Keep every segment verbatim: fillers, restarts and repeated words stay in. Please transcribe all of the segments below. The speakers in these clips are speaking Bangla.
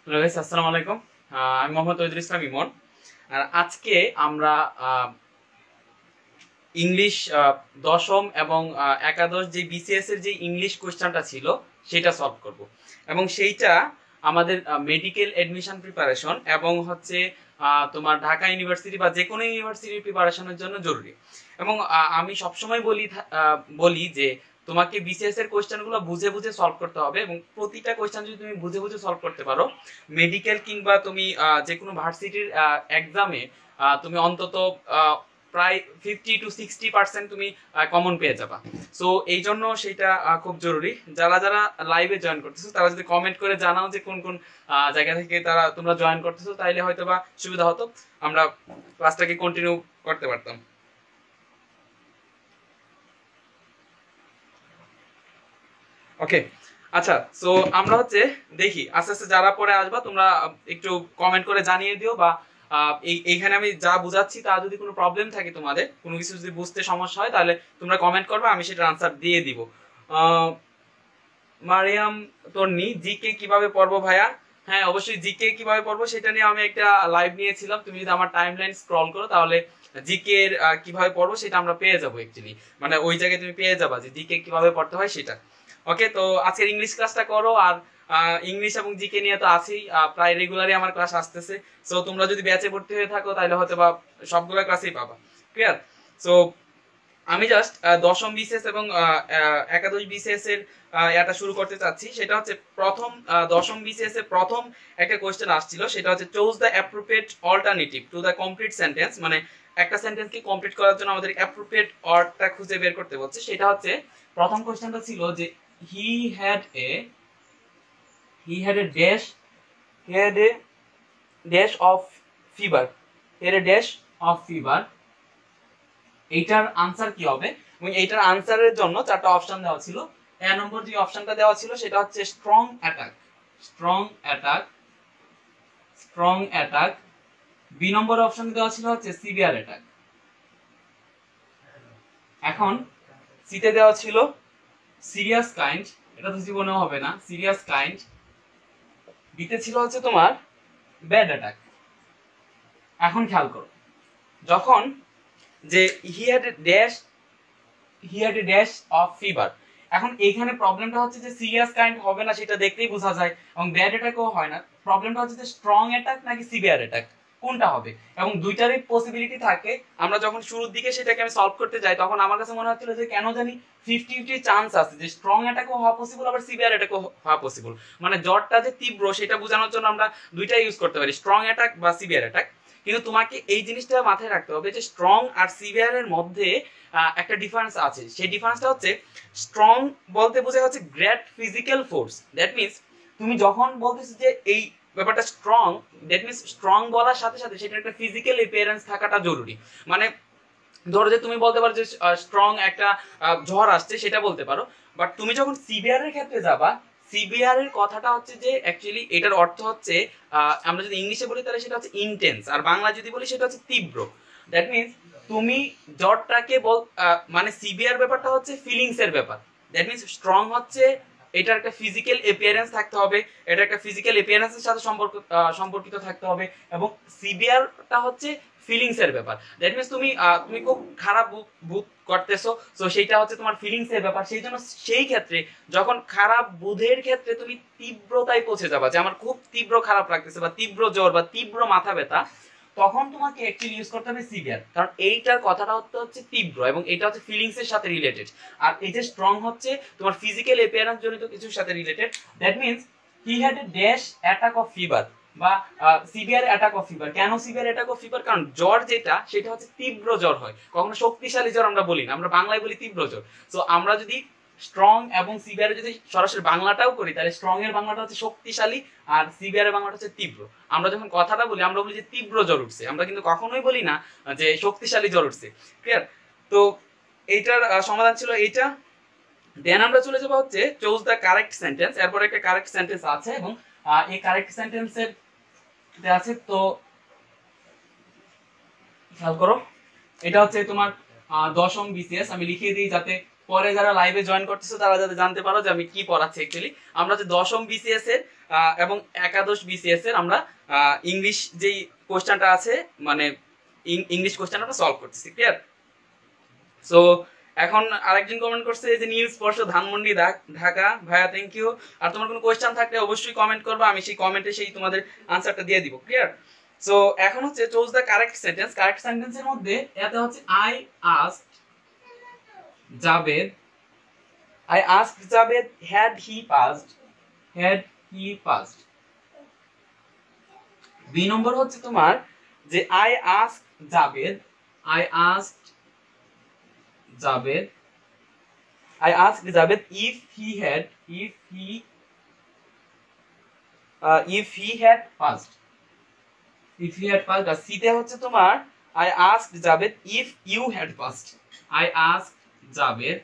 হ্যালো গাইস, আসসালামু আলাইকুম। আমি মোহাম্মদ তৌহিদুল ইসলাম ইমন। আর আজকে আমরা ইংলিশ দশম এবং আহ, একাদশ যে বিসিএস এর যে ইংলিশ কোশ্চেনটা ছিল সেটা সলভ করব, এবং সেইটা আমাদের মেডিকেল এডমিশন প্রিপারেশন এবং হচ্ছে আহ, তোমার ঢাকা ইউনিভার্সিটি বা যে কোনো ইউনিভার্সিটির প্রিপারেশনের জন্য জরুরি। এবং আহ, আমি সবসময় বলি থা- আহ, বলি যে তোমাকে বিসিএস এর কোশ্চেনগুলো বুঝে বুঝে সলভ করতে হবে, এবং প্রতিটা কোশ্চেন যদি তুমি বুঝে বুঝে সলভ করতে পারো, মেডিকেল কিংবা তুমি আহ, যে কোনো ভার্সিটির এক্সামে তুমি অন্তত আহ, প্রায় ফিফটি টু সিক্সটি পার্সেন্ট তুমি কমন পেয়ে যাবা। সো এই জন্য সেটা আহ, খুব জরুরি। যারা যারা লাইভে জয়েন করতেছো তারা যদি কমেন্ট করে জানাও যে কোন কোন আহ, জায়গা থেকে তারা তোমরা জয়েন করতেছো, তাইলে হয়তো বা সুবিধা হতো, আমরা ক্লাসটাকে কন্টিনিউ করতে পারতাম। ওকে, আচ্ছা। সো আমরা হচ্ছে দেখি আস্তে আস্তে যারা পরে আসবা তোমরা একটু কমেন্ট করে জানিয়ে দিও, বা আহ, এই এইখানে আমি যা বুঝাচ্ছি তা যদি কোনো প্রবলেম থাকে, তোমাদের কোনো কিছু যদি বুঝতে সমস্যা হয়, তাহলে তোমরা কমেন্ট করবে, আমি সেটার আনসার দিয়ে দিব। আহ, মারিয়াম তন্নি, জিকে কিভাবে পড়বো ভাইয়া? হ্যাঁ, অবশ্যই জিকে কিভাবে পড়বো সেটা নিয়ে আমি একটা লাইভ নিয়েছিলাম। তুমি যদি আমার টাইমলাইন স্ক্রল করো তাহলে জিকে এর আহ, কিভাবে পড়বো সেটা আমরা পেয়ে যাবো অ্যাকচুয়ালি। মানে ওই জায়গায় তুমি পেয়ে যাবা যে জিকে কিভাবে পড়তে হয় সেটা। ওকে, তো আজকের ইংলিশ ক্লাসটা করো। আর ইংলিশ এবং জিকে নিয়ে তো আছেই, আহ, প্রায় রেগুলারই আমার ক্লাস আসতেছে। সো তোমরা যদি ব্যাচে ভর্তি হয়ে থাকো তাহলে হয়তো বা সবগুলো ক্লাসেই পাবা। ক্লিয়ার? সো আমি জাস্ট দশম বিসিএস এবং আহ, আহ, একাদশ বিসিএস এর আহ, এটা শুরু করতে চাচ্ছি। সেটা হচ্ছে প্রথম আহ, দশম বিসিএস এর প্রথম একটা কোয়েশ্চেন আসছিল, সেটা হচ্ছে choose the appropriate alternative to the complete sentence. মানে একটা সেন্টেন্সকে কমপ্লিট করার জন্য আমাদের অ্যাপ্রোপ্রিয়েট ওয়ার্ডটা খুঁজে বের করতে বলছে। সেটা হচ্ছে প্রথম কোয়েশ্চেনটা ছিল যে he had a he had a dash he had a dash of fever he had a dash of fever. এইটার আনসার কি হবে? এবং এইটার আনসারের জন্য চারটা অপশন দেওয়া ছিল। এ নম্বর যে অপশনটা দেওয়া ছিল সেটা হচ্ছে strong attack strong attack strong attack. B নম্বর অপশন দেওয়া ছিল হচ্ছে সিভিয়ার অ্যাটাক। এখন সিতে দেওয়া ছিল সিরিয়াস কাইন্ড, এটা তো জীবনেও হবে না, সিরিয়াস কাইন্ড। বিতে ছিল হচ্ছে তোমার ব্যাড অ্যাটাক। এখন খেয়াল করো, যখন যে he had a dash he had a dash of fever, এখন এইখানে প্রবলেমটা হচ্ছে যে সিরিয়াস কাইন্ড হবে না সেটা দেখলেই বোঝা যায়, এবং ব্যাড অ্যাটাকও হয় না। প্রবলেমটা হচ্ছে যে স্ট্রং অ্যাটাক নাকি সিভিয়ার অ্যাটাক, কোনটা হবে। এবং দুইটারই পসিবিলিটি থাকে। আমরা যখন শুরুর দিকে সেটাকে আমি সলভ করতে যাই তখন আমার কাছে মনে হচ্ছিল যে কেন জানি ফিফটি ফিফটি চান্স আছে যে স্ট্রং অ্যাটাকও হওয়া পসিবল, আবার সিভিয়ার অ্যাটাকও হওয়া পসিবল। মানে জ্বরটা যে তীব্র সেটা বোঝানোর জন্য আমরা দুইটাই ইউজ করতে পারি, স্ট্রং অ্যাটাক বা সিভিয়ার অ্যাটাক। কিন্তু তোমাকে এই জিনিসটা মাথায় রাখতে হবে যে স্ট্রং আর সিভিয়ারের মধ্যে আহ, একটা ডিফারেন্স আছে। সেই ডিফারেন্সটা হচ্ছে স্ট্রং বলতে বোঝায় হচ্ছে great physical force. That means তুমি যখন বলতেছো যে এই ব্যাপারটা স্ট্রং, দ্যাট মিনস স্ট্রং বলার সাথে সাথে সেটা একটা ফিজিক্যাল অ্যাপিয়ারেন্স থাকাটা জরুরি। মানে ধরো যে তুমি বলতে পারো যে স্ট্রং একটা আহ, ঝড় আসছে, সেটা বলতে পারো। বাট তুমি যখন সিভিয়ারের ক্ষেত্রে যাবা, সিভিয়ারের কথাটা হচ্ছে যে অ্যাকচুয়ালি এটার অর্থ হচ্ছে আহ, আমরা যদি ইংলিশে বলি তাহলে সেটা হচ্ছে ইন্টেন্স, আর বাংলা যদি বলি সেটা হচ্ছে তীব্র। দ্যাট মিনস তুমি জ্বরটাকে বল আহ, মানে সিভিয়ার ব্যাপারটা হচ্ছে ফিলিংস এর ব্যাপার। দ্যাট মিনস স্ট্রং হচ্ছে এটার একটা ফিজিক্যাল এপিয়ারেন্স থাকতে হবে, এটা একটা ফিজিক্যাল এপিয়ারেন্সের সাথে সম্পর্ক আহ, সম্পর্কিত থাকতে হবে। এবং সিভিয়ারটা হচ্ছে ফিলিংস এর ব্যাপার। দ্যাট মিনস তুমি আহ, তুমি খুব খারাপ বুধ করতেছো, তো সেইটা হচ্ছে তোমার ফিলিংস এর ব্যাপার। সেই জন্য সেই ক্ষেত্রে যখন খারাপ বুধের ক্ষেত্রে তুমি তীব্রতায় পৌঁছে যাবা যে আমার খুব তীব্র খারাপ লাগতেছে বা তীব্র জ্বর বা তীব্র মাথা ব্যথা, তখন তোমাকে অ্যাকচুয়ালি ইউজ করতে হবে সিভিয়ার, কারণ এইটার কথাটা হচ্ছে হচ্ছে তীব্র এবং এটা হচ্ছে ফিলিংস এর সাথে রিলেটেড। আর এই যে স্ট্রং হচ্ছে তোমার ফিজিক্যাল অ্যাপিয়ারেন্স জনিত কিছুর সাথে রিলেটেড। That means he had a dash attack of fever বা সিভিয়ার অ্যাটাক অফ ফিভার। কেন সিভিয়ার অ্যাটাক অফ ফিভার? কারণ জ্বর যেটা সেটা হচ্ছে তীব্র জ্বর হয়, কখনো শক্তিশালী জ্বর আমরা বলি না, আমরা বাংলায় বলি তীব্র জ্বর। সো আমরা যদি স্ট্রং এবং সিভিয়ার যদি সরাসরি বাংলাটাও করি তাহলে স্ট্রং এর বাংলাটা হচ্ছে শক্তিশালী আর সিভিয়ার এর বাংলাটা হচ্ছে তীব্র। আমরা যখন কথাটা বলি আমরা বলি যে তীব্র জ্বর উঠছে, আমরা কিন্তু কখনোই বলি না যে শক্তিশালী জ্বর উঠছে। ক্লিয়ার? তো এইটার আহ, সমাধান ছিল এইটা। দেন আমরা চলে যাবো হচ্ছে চুজ দ্য কারেক্ট সেন্টেন্স। এরপর একটা কারেক্ট সেন্টেন্স আছে এবং আহ, এই কারেক্ট সেন্টেন্সের আছে, তো খেয়াল করো। এটা হচ্ছে তোমার আহ, দশম বিসিএস। আমি লিখিয়ে দিই যাতে পরে যারা লাইভে জয়েন করতেছো তারা যাতে জানতে পারো যে আমি কি পড়াচ্ছি। অ্যাকচুয়ালি আমরা যে দশম বিসিএস এর এবং একাদশ বিসিএস এর আমরা ইংলিশ যেই কোশ্চেনটা আছে মানে ইংলিশ কোশ্চেন আমরা সলভ করতেছি। ক্লিয়ার? সো এখন আরেকজন কমেন্ট করছে যে নীল স্পর্শ ধানমন্ডি ঢাকা, ভাইয়া থ্যাংক ইউ। আর তোমার কোনো কোশ্চেন থাকলে অবশ্যই কমেন্ট করবা, আমি সেই কমেন্টে সেই তোমাদের আনসারটা দিয়ে দিব। ক্লিয়ার? সো এখন হচ্ছে choose the correct sentence. Correct সেন্টেন্সের মধ্যে এটা হচ্ছে I asked Javed, I asked Javed had he passed, had he passed. B নম্বর হচ্ছে তোমার যে I asked Javed, I asked Javed, I asked Javed if he had, if he, uh, if he had passed, if he had passed. আর সিতে হচ্ছে তোমার I asked Javed if you had passed, I asked Javed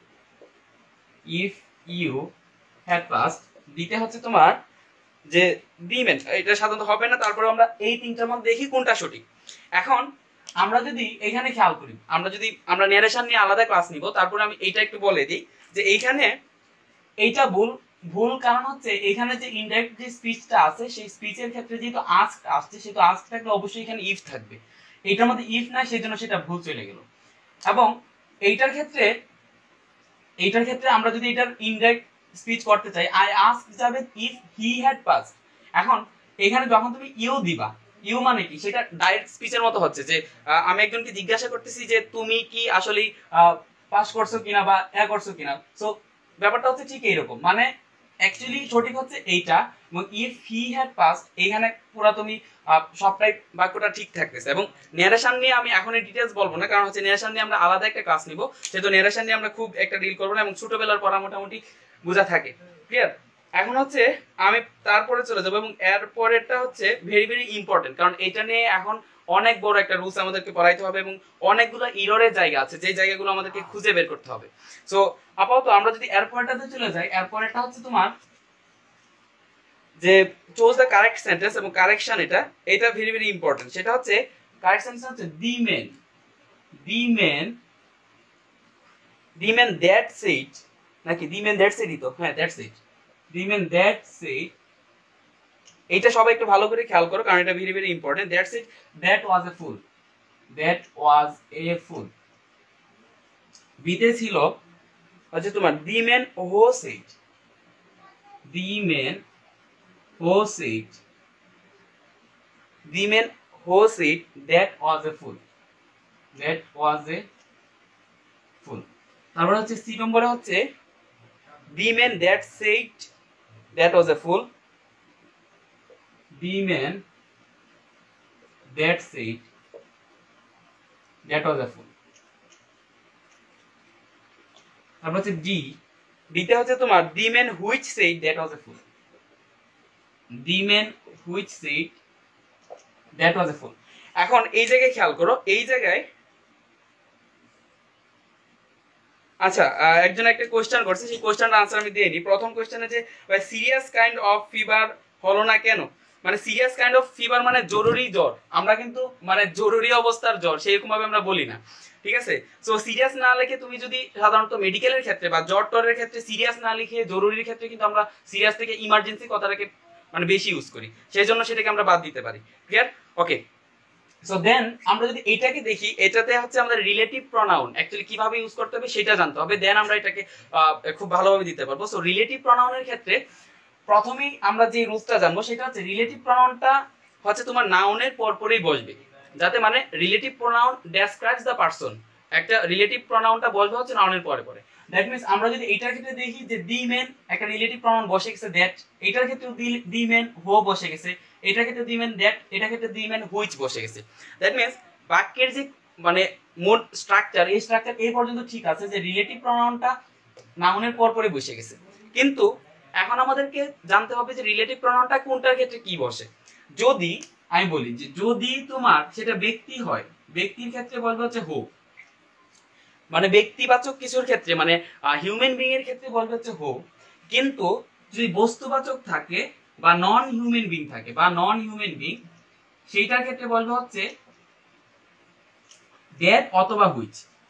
if you had passed. দিতে হচ্ছে তোমার যে ডিমেন, এটা সাধারণত হবে না, তারপরে আমরা এই তিনটার মধ্যে দেখি কোনটা সঠিক। এখন আমরা যদি এখানে খেয়াল করি, আমরা যদি আমরা ন্যারেশন নিয়ে আলাদা ক্লাস নিব, তারপরে আমি এইটা একটু বলে দিই যে এইখানে এইটা ভুল। ভুল কারণ হচ্ছে এখানে যে ইনডাইরেক্ট যে স্পিচটা আছে সেই স্পিচের ক্ষেত্রে যেহেতু আস্ক আসছে, সেহেতু আস্ক থাকলে অবশ্যই এখানে ইফ থাকবে, এইটার মধ্যে ইফ নাই, সেই জন্য সেটা ভুল চলে গেল। এবং এইটার ক্ষেত্রে এইটার ক্ষেত্রে আমরা যদি এটার ইনডাইরেক্ট স্পিচ করতে চাই, I ask Javed if he had pass. এখন এখানে যখন তুমি ইউ দিবা, ইউ মানে কি, সেটা ডাইরেক্ট স্পিচের মতো হচ্ছে যে আমি একজনকে জিজ্ঞাসা করতেছি যে তুমি কি আসলে পাস করছো কিনা বা এ করছো কিনা। সো ব্যাপারটা হচ্ছে ঠিক এইরকম, মানে অ্যাকচুয়ালি সঠিক হচ্ছে এইটা, এবং ইফ হি হ্যাড পাস এইখানে পুরো তুমি সবটাই বাক্যটা ঠিক থাকতেছে। এবং ন্যারেশন নিয়ে আমি এখন ডিটেইলস বলবো না, কারণ হচ্ছে ন্যারেশন নিয়ে আমরা আলাদা একটা ক্লাস নিব, সেহেতু ন্যারেশন নিয়ে আমরা খুব একটা ডিল করবো না, এবং ছোটবেলার পড়া মোটামুটি বোঝা থাকে। ক্লিয়ার? এখন হচ্ছে আমি তারপরে চলে যাবো, এবং এর পরেরটা হচ্ছে ভেরি ভেরি ইম্পর্টেন্ট, কারণ এটা নিয়ে এখন অনেক বড় একটা রুলস আমাদেরকে পড়াইতে হবে, এবং অনেকগুলো ইররের জায়গা আছে যে জায়গাগুলো আমাদেরকে খুঁজে বের করতে হবে। সো আপাতত আমরা যদি এর পরেরটাতে চলে যাই, এর পরেরটা হচ্ছে তোমার যে চুজ দ্য কারেক্ট সেন্টেন্স, এবং কারেকশন এটা এটা ভেরি ভেরি ইম্পর্টেন্ট। সেটা হচ্ছে কারেক্ট সেন্টেন্স হচ্ছে the men, the men, the men that said, নাকি দি মেন দ্যাট সেডই তো, হ্যাঁ that said, the men that said. এইটা সবাই একটু ভালো করে খেয়াল করো, কারণ এটা very very important. That said that was a fool, that was a fool. বিতে ছিল হচ্ছে তোমার the men who said, the men who said, the man who said that was a fool, that was a fool. তারপর হচ্ছে সি নম্বরে হচ্ছে the man that said that was a fool, the man that said that was a fool. তারপর হচ্ছে ডি, ডিতে হচ্ছে তোমার the man which said that was a fool, the man which said that was a fool. এখন এই জায়গায় খেয়াল করো, এই জায়গায় আচ্ছা একজন একটা কোশ্চেন করছে, সেই কোশ্চেনটার আনসার আমি দিয়ে নিই। প্রথম কোশ্চেনে যে সিরিয়াস কাইন্ড অফ ফিভার হলো না কেন, মানে সিরিয়াস কাইন্ড অফ ফিভার মানে জরুরি জ্বর, আমরা কিন্তু মানে জরুরি অবস্থার জ্বর সেরকম ভাবে আমরা বলি না, ঠিক আছে? সো সিরিয়াস না লিখে তুমি যদি সাধারণত মেডিকেলের ক্ষেত্রে বা জ্বর টরের ক্ষেত্রে সিরিয়াস না লিখে জরুরির ক্ষেত্রে কিন্তু আমরা সিরিয়াস থেকে ইমার্জেন্সি কথাটাকে মানে বেশি ইউজ করি, সেই জন্য সেটাকে আমরা বাদ দিতে পারি। ক্লিয়ার? ওকে। সো দেন আমরা যদি এটাকে দেখি, এটাতে হচ্ছে আমাদের রিলেটিভ প্রনাউন অ্যাকচুয়ালি কিভাবে ইউজ করতে হবে সেটা জানতে হবে, দেন আমরা এটাকে খুব ভালোভাবে দিতে পারবো। সো রিলেটিভ প্রনাউনের ক্ষেত্রে প্রথমেই আমরা যে রুলসটা জানবো সেটা হচ্ছে রিলেটিভ প্রনাউনটা হচ্ছে তোমার নাউনের পরপরই বসবে, যাতে মানে relative pronoun describes the person, একটা রিলেটিভ প্রনাউনটা বসবে হচ্ছে নাউনের পরে পরে। দ্যাট মিন্স আমরা যদি এটার ক্ষেত্রে দেখি যে দি মেন একটা রিলেটিভ প্রনাউন বসে গেছে দ্যাট, এটার ক্ষেত্রে দি মেন হো বসে গেছে, এটার ক্ষেত্রে দি মেন দ্যাট, এটার ক্ষেত্রে দি মেন হুইচ বসে গেছে। দ্যাট মিন্স বাক্যের যে মানে মোট স্ট্রাকচার, এই স্ট্রাকচার এই পর্যন্ত ঠিক আছে যে রিলেটিভ প্রনাউনটা নাউনের পর পরে বসে গেছে, কিন্তু এখন আমাদেরকে জানতে হবে যে রিলেটিভ প্রনাউনটা কোনটার ক্ষেত্রে কি বসে। যদি আমি বলি যে যদি তোমার সেটা ব্যক্তি হয়, ব্যক্তির ক্ষেত্রে বলবে হচ্ছে হো, মানে ব্যক্তিবাচক কিছুর ক্ষেত্রে মানে হিউম্যান বিং এর ক্ষেত্রে বলবে হচ্ছে হো, কিন্তু যদি বস্তুবাচক থাকে বা নন হিউম্যান বিং থাকে বা নন হিউম্যান বিং, সেইটার ক্ষেত্রে বলবে হচ্ছে দ্যাট অথবা হুইচ,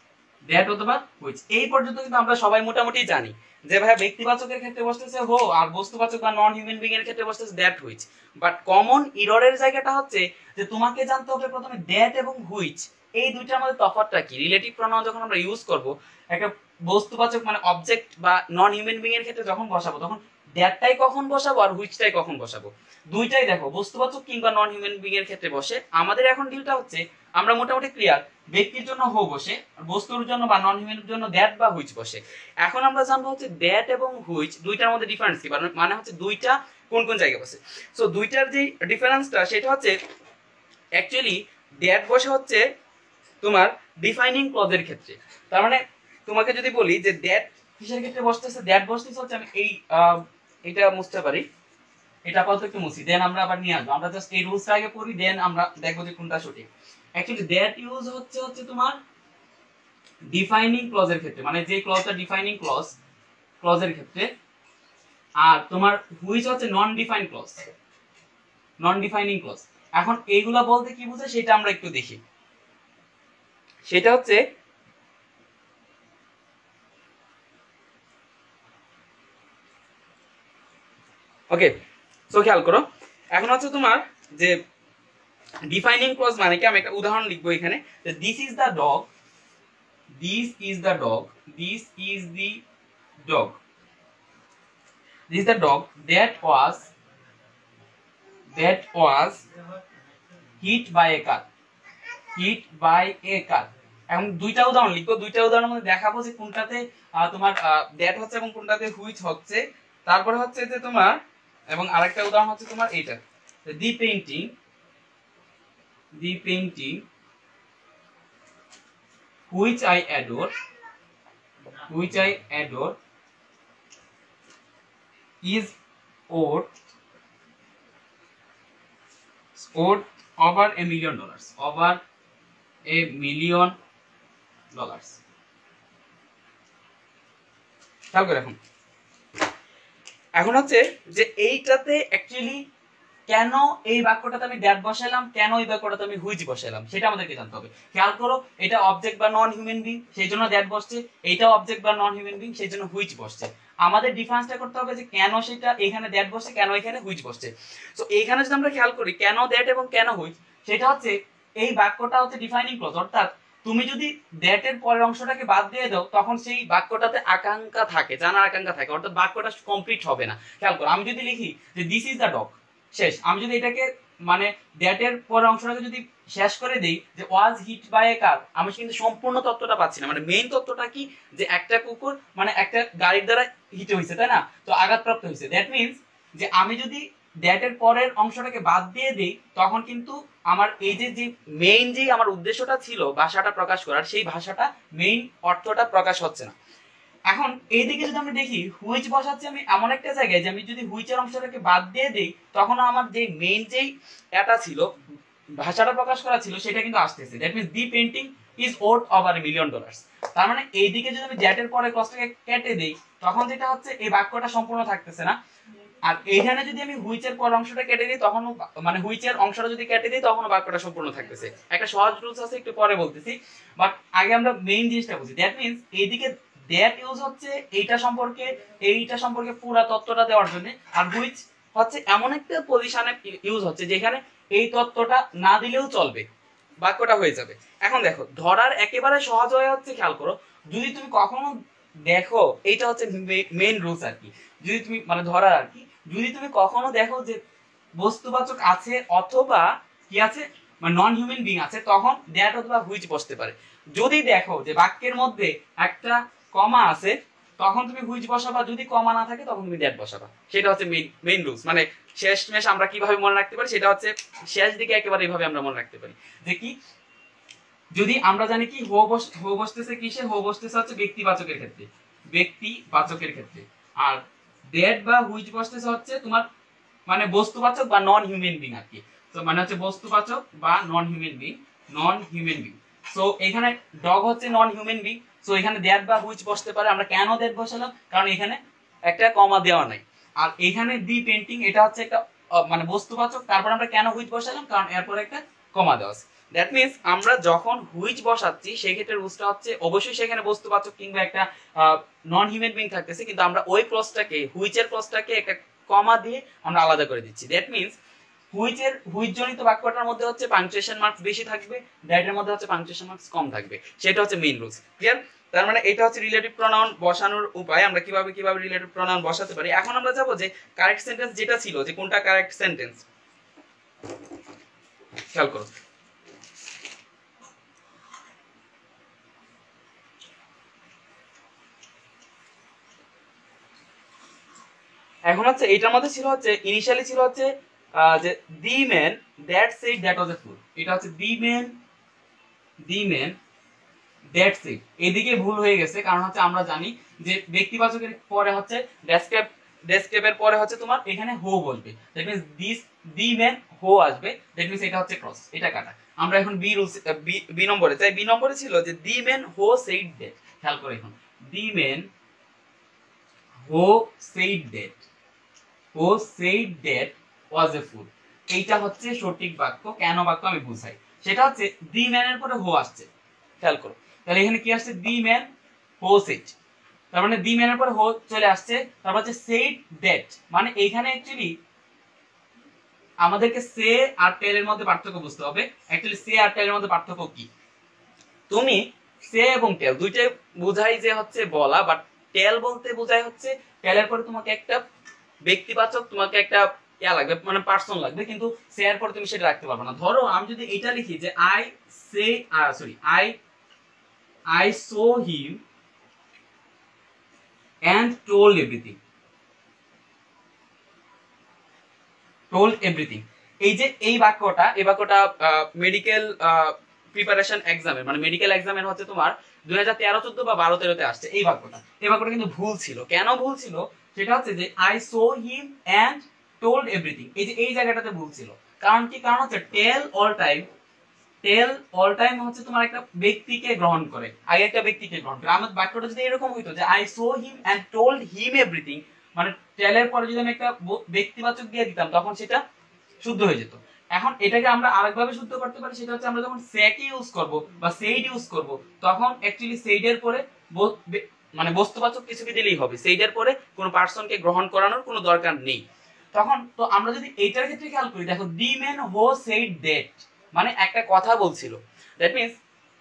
দ্যাট অথবা হুইচ। এই পর্যন্ত কিন্তু আমরা সবাই মোটামুটি জানি যে ভাই ব্যক্তিবাচকের ক্ষেত্রে বসতেছে হো, আর বস্তুবাচক বা নন হিউম্যান বিং এর ক্ষেত্রে বসতেছে দ্যাট হুইচ। বাট কমন ইররের জায়গাটা হচ্ছে যে তোমাকে জানতে হবে প্রথমে দ্যাট এবং হুইচ এই দুইটার মধ্যে তফাৎটা কি। রিলেটিভ প্রনাউন যখন আমরা ইউজ করব একটা বস্তুবাচক মানে অবজেক্ট বা নন হিউম্যান বিং এর ক্ষেত্রে যখন বসাবো তখন দ্যাটটাই কখন বসাবো আর হুইচটাই কখন বসাবো, দুইটাই দেখো বস্তুবাচক কিংবা নন হিউম্যান বিং এর ক্ষেত্রে বসে। আমাদের এখন ডিলটা হচ্ছে আমরা মোটামুটি ক্লিয়ার, ব্যক্তির জন্য হো বসে, বস্তুর জন্য বা নন হিউম্যানের জন্য দ্যাট বা হুইচ বসে। এখন আমরা জানবো হচ্ছে দ্যাট এবং হুইচ দুইটার মধ্যে ডিফারেন্স কি, মানে হচ্ছে দুইটা কোন কোন জায়গায় বসে। সো দুইটার যে ডিফারেন্সটা সেটা হচ্ছে অ্যাকচুয়ালি দ্যাট বসে হচ্ছে তোমার ডিফাইনিং ক্লজের ক্ষেত্রে। তার মানে তোমাকে যদি বলি যে দ্যাট কিসের ক্ষেত্রে বসতেছে, দ্যাট বসতেছে হচ্ছে আমি এই এটা মুছতে পারি, এটা আপাতত একটু মুছি, দেন আমরা আবার নিয়ে আসবো। আমরা জাস্ট এই রুলসটা আগে পড়ি, দেন আমরা দেখবো যে কোনটা সঠিক। অ্যাকচুয়ালি দ্যাট ইউজ হচ্ছে হচ্ছে তোমার ডিফাইনিং ক্লজের ক্ষেত্রে, মানে যে ক্লজটা ডিফাইনিং ক্লজ ক্লজের ক্ষেত্রে, আর তোমার হুইচ হচ্ছে non define clause, non defining clause. এখন এইগুলা বলতে কি বুঝে সেটা আমরা একটু দেখি। সেটা হচ্ছে ওকে, সো খেয়াল করো এখন হচ্ছে তোমার যে ডিফাইনিং ক্লজ মানে কি, আমি একটা উদাহরণ লিখবো এখানে, this is the dog, this is the dog, this is the dog, this is the dog that was that was hit by a car, hit by a car. এখন দুইটা উদাহরণ লিখবো, দুইটা উদাহরণের মধ্যে দেখাবো যে কোনটাতে তোমার দ্যাট হচ্ছে এবং কোনটাতে হুইচ হচ্ছে। তারপরে হচ্ছে যে তোমার এবং আরেকটা উদাহরণ হচ্ছে তোমার এইটা, the painting, the painting which I adore, which I adore is worth worth over a million dollars, over a million dollars. খেয়াল করে এখন এখন হচ্ছে যে এইটাতে অ্যাকচুয়ালি কেন এই বাক্যটাতে আমি দ্যাট বসাইলাম, কেন এই বাক্যটাতে আমি হুইচ বসাইলাম সেটা আমাদেরকে জানতে হবে। খেয়াল করো এটা অবজেক্ট বা নন হিউম্যান বিং সেই জন্য দ্যাট বসছে, এইটা অবজেক্ট বা নন হিউম্যান বিং সেই জন্য হুইচ বসছে। আমাদের ডিফারেন্সটা করতে হবে যে কেন সেটা এখানে দ্যাট বসছে, কেন এখানে হুইচ বসছে। সো এইখানে যদি আমরা খেয়াল করি কেন দ্যাট এবং কেন হুইচ, সেটা হচ্ছে এই বাক্যটা হচ্ছে ডিফাইনিং ক্লজ, অর্থাৎ তুমি যদি দ্যাট এর পরের অংশটাকে বাদ দিয়ে দাও তখন সেই বাক্যটাতে আকাঙ্ক্ষা থাকে, জানার আকাঙ্ক্ষা থাকে, অর্থাৎ বাক্যটা কমপ্লিট হবে না। খেয়াল করো আমি যদি লিখি যে দিস ইজ দ্য ডগ, শেষ। আমি যদি এটাকে মানে দ্যাট এর পরের অংশটাকে যদি শেষ করে দেই যে ওয়াজ হিট বাই এ কার, আমি কিন্তু সম্পূর্ণ তত্ত্বটা পাচ্ছি না। মানে মেইন তত্ত্বটা কি, যে একটা কুকুর মানে একটা গাড়ির দ্বারা হিট হয়েছে, তাই না, তো আঘাতপ্রাপ্ত হয়েছে। দ্যাট মিনস যে আমি যদি দ্যাট এর পরের অংশটাকে বাদ দিয়ে দিই তখন কিন্তু আমার এই যে যে মেইন যে আমার উদ্দেশ্যটা ছিল ভাষাটা প্রকাশ করার, সেই ভাষাটা মেইন অর্থটা প্রকাশ হচ্ছে না। এখন এইদিকে যদি আমরা দেখি হুইচ বসাচ্ছি আমি এমন একটা জায়গায় যে আমি যদি হুইচের অংশটাকে বাদ দিয়ে দিই তখন আমার যে মেইন যেই এটা ছিল ভাষাটা প্রকাশ করা ছিল সেটা কিন্তু আসতেছে। That means the painting is worth over a million dollars. তার মানে এইদিকে যদি আমি দ্যাটের পরে ক্লজটাকে কেটে দেই তখন যেটা হচ্ছে এই বাক্যটা সম্পূর্ণ থাকতেছে না। আর এইখানে যদি আমি হুইচের পর অংশটা কেটে দিই তখন মানে হুইচের অংশটা যদি কেটে দিই তখন বাক্যটা সম্পূর্ণ থাকতেছে। একটা সহজ রুলস আছে একটু পরে বলতেছি, বাট আগে আমরা মেইন জিনিসটা বুঝি। দ্যাট মিন্স এইদিকে দ্যাট ইউজ হচ্ছে এইটা সম্পর্কে এইটা সম্পর্কে পুরো তত্ত্বটা দেওয়ার জন্য, আর হুইচ হচ্ছে এমন একটা পজিশনে ইউজ হচ্ছে যেখানে এই তত্ত্বটা না দিলেও চলবে, বাক্যটা হয়ে যাবে। এখন দেখো ধরার একেবারে সহজ হয়ে হচ্ছে, খেয়াল করো যদি তুমি কখনো দেখো এইটা হচ্ছে মেইন রুলস আর কি, যদি তুমি মানে ধরার আর কি, যদি তুমি কখনো দেখো যে বস্তুবাচক আছে অথবা কি আছে মানে নন হিউম্যান বিং আছে তখন দ্যাট অথবা হুইচ বসতে পারে। যদি দেখো যে বাক্যের মধ্যে একটা কমা আছে তখন তুমি হুইচ বসাবা, যদি কমা না থাকে তখন তুমি দ্যাট বসাবা। সেটা হচ্ছে মেইন মেইন রুলস। মানে শেষমেশ আমরা কিভাবে মনে রাখতে পারি সেটা হচ্ছে শেষ দিকে একেবারে এইভাবে আমরা মনে রাখতে পারি যে কি, যদি আমরা জানি কি হো বস হো বসতেছে কিসে, হো বসতেছে হচ্ছে ব্যক্তিবাচকের ক্ষেত্রে, ব্যক্তিবাচকের ক্ষেত্রে, আর দ্যাট বা হুইচ বসতেছে হচ্ছে তোমার মানে বস্তুবাচক বা নন হিউম্যান বিং আর কি। তো মানে হচ্ছে বস্তুবাচক বা non human being, non human being. So এখানে ডগ হচ্ছে নন হিউম্যান বিং, সো এখানে দ্যাট বা হুইচ বসতে পারে। আমরা কেন দ্যাট বসালাম, কারণ এখানে একটা কমা দেওয়া নাই। আর এখানে দি পেইন্টিং এটা হচ্ছে একটা মানে বস্তুবাচক, তারপর আমরা কেন হুইচ বসালাম, কারণ এরপর একটা কমা দেওয়া আছে। দ্যাট মিনস আমরা যখন হুইচ বসাচ্ছি সেই ক্ষেত্রে রুলসটা হচ্ছে অবশ্যই সেখানে বস্তুবাচক কিংবা একটা নন হিউম্যান বিং থাকতেছে, কিন্তু আমরা ওই ক্লজটাকে হুইচের ক্লজটাকে একটা কমা দিয়ে আমরা আলাদা করে দিচ্ছি। দ্যাট মিনস হুইচের হুইচ জনিত বাক্যটার মধ্যে হচ্ছে পাংচুয়েশন মার্কস বেশি থাকবে, দ্যাটের মধ্যে হচ্ছে পাংচুয়েশন মার্কস কম থাকবে, সেটা হচ্ছে মেইন রুলস। ক্লিয়ার? তার মানে এটা হচ্ছে রিলেটিভ প্রোনাউন বসানোর উপায়, আমরা কিভাবে কিভাবে রিলেটিভ প্রোনাউন বসাতে পারি। এখন আমরা যাবো যে কারেক্ট সেন্টেন্স যেটা ছিল, যে কোনটা কারেক্ট সেন্টেন্স, খেয়াল করো। এখন হচ্ছে এটার মধ্যে ছিল হচ্ছে ইনিশিয়ালি ছিল হচ্ছে যে the man that said that was a fool, এটা হচ্ছে the man the man that said, এদিকে ভুল হয়ে গেছে, কারণ হচ্ছে আমরা জানি যে ব্যক্তিবাচকের পরে হচ্ছে ডেসক্রাইব, ডেসক্রাইবের পরে হচ্ছে তোমার এখানে হো বলবে, that means this the man who আসবে, দ্যাট মিন্স এটা হচ্ছে ক্রস, এটা কাটা। আমরা এখন বি রুলস বি নম্বরে তাই বি নম্বরে ছিল যে the man who said that, খেয়াল করে এখন the man who said that, who said that was a fool, এইটা হচ্ছে সঠিক বাক্য। কেন বাক্য আমি বুঝাই, সেটা হচ্ছে দি ম্যানের পরে হো আসছে, খেয়াল করো। তাহলে এখানে কি আসছে, দি ম্যান হো সেড, তার মানে দি ম্যানের পরে হো চলে আসছে, তারপর হচ্ছে সেড দ্যাট, মানে এইখানে অ্যাকচুয়ালি আমাদেরকে সে আর টেল এর মধ্যে পার্থক্য বুঝতে হবে। অ্যাকচুয়ালি সে আর টেল এর মধ্যে পার্থক্য কি, তুমি সে এবং টেল দুইটাই বোঝাই যে হচ্ছে বলা, বাট টেল বলতে বোঝায় হচ্ছে টেলের পরে তোমাকে একটা ব্যক্তিবাচক, তোমাকে একটা ইয়া লাগবে, মানে পার্সন লাগবে, কিন্তু সে এর পরে তুমি সেটা রাখতে পারবে না। ধরো আমি যদি এটা লিখি যে I say sorry I I saw him and told everything, told everything, এই যে এই বাক্যটা, এই বাক্যটা মেডিকেল প্রিপারেশন এক্সামের, মানে মেডিকেল এক্সামের হচ্ছে তোমার দুই হাজার তেরো চোদ্দ বা বারো তেরোতে আসছে এই বাক্যটা। এই বাক্যটা কিন্তু ভুল ছিল। কেন ভুল ছিল, সেটা হচ্ছে যে I saw him and told everything, এই যে এই জায়গাটাতে ভুল ছিল। কারণ কি, কারণ হচ্ছে tell all time, tell all time হচ্ছে তোমার একটা ব্যক্তিকে গ্রহণ করে, আগে একটা ব্যক্তিকে গ্রহণ করে। আমার বাক্যটা যদি এরকম হইতো যে I saw him and told him everything, মানে টেলের পরে যদি আমি একটা ব্যক্তিবাচক দিয়ে দিতাম তখন সেটা শুদ্ধ হয়ে যেত। এখন এটাকে আমরা আরেকভাবে শুদ্ধ করতে পারি, সেটা হচ্ছে আমরা যখন সেকে ইউজ করব বা সেইড ইউজ করব, তখন অ্যাকচুয়ালি সেইডের পরে মানে বস্তুবাচক কিছুকে দিলেই হবে, সেইডের পরে কোনো পার্সনকে গ্রহণ করানোর কোনো দরকার নেই। তখন তো আমরা যদি এইটার ক্ষেত্রে খেয়াল করি, দেখো the man who said that, মানে একটা কথা বলছিল, দ্যাট মিন্স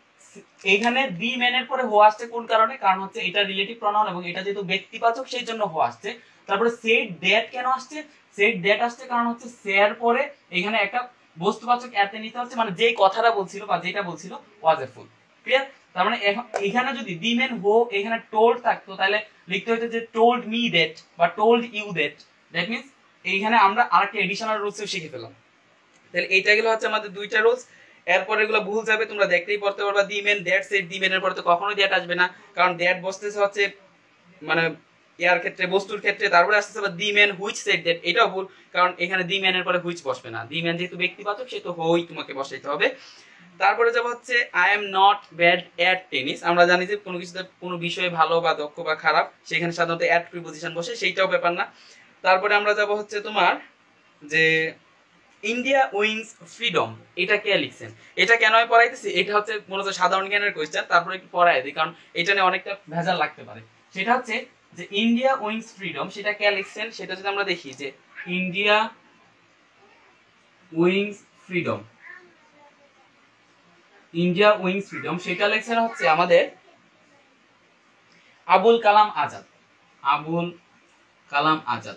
এইখানে দি ম্যানের পরে হো আসছে কোন কারণে, কারণ হচ্ছে এটা রিলেটিভ প্রনাউন এবং এটা যেহেতু ব্যক্তিবাচক সেই জন্য হো আসছে। তারপরে সেড দ্যাট কেন আসছে, সেড দ্যাট আসছে কারণ হচ্ছে সের পরে এখানে একটা বস্তুবাচক এতে নিতে হচ্ছে, মানে যেই কথাটা বলছিল বা যেটা বলছিল ওয়াজ এ ফুল। ক্লিয়ার? তার মানে এখানে যদি দি ম্যান হো এখানে টোল্ড থাকতো, তাহলে লিখতে হতো যে টোল্ড মি দ্যাট বা told you that, that means এইখানে আমরা আরেকটা এডিশনাল রুলসও শিখে ফেলাম। তাহলে এইটা গেল হচ্ছে আমাদের দুইটা রুলস। এরপর এগুলো ভুল যাবে, তোমরা দেখতেই পড়তে পারবা the men that said, the মেনের পরে তো কখনোই দ্যাট আসবে না, কারণ দ্যাট বসতেছে হচ্ছে মানে ইয়ার ক্ষেত্রে, বস্তুর ক্ষেত্রে। তারপরে আসতেছে আবার the men which said that, এটাও ভুল, কারণ এখানে দি মেনের পরে হুইচ বসবে না, দি মেন যেহেতু ব্যক্তিবাচক সেহেতু হই তোমাকে বসাইতে হবে। তারপরে যাব হচ্ছে I am not bad at tennis. আমরা জানি যে কোনো কিছুতে কোনো বিষয়ে ভালো বা দক্ষ বা খারাপ সেখানে সাধারণত অ্যাট প্রিপোজিশন বসে, সেইটাও ব্যাপার না। তারপরে আমরা যাব হচ্ছে তোমার যে ইন্ডিয়া উইন্স ফ্রিডম, এটা কে লিখছেন, এটা কেন আমি পড়াইতেছি, এটা হচ্ছে মূলত সাধারণ জ্ঞানের কোয়েশ্চেন, তারপরে একটু পড়াই দিই কারণ এটা নিয়ে অনেকটা ভেজাল লাগতে পারে। সেটা হচ্ছে যে ইন্ডিয়া উইন্স ফ্রিডম, সেটা কে লিখছেন, সেটা যদি আমরা দেখি যে India wins freedom, India wins freedom সেটা লিখছেন হচ্ছে আমাদের আবুল কালাম আজাদ, আবুল কালাম আজাদ।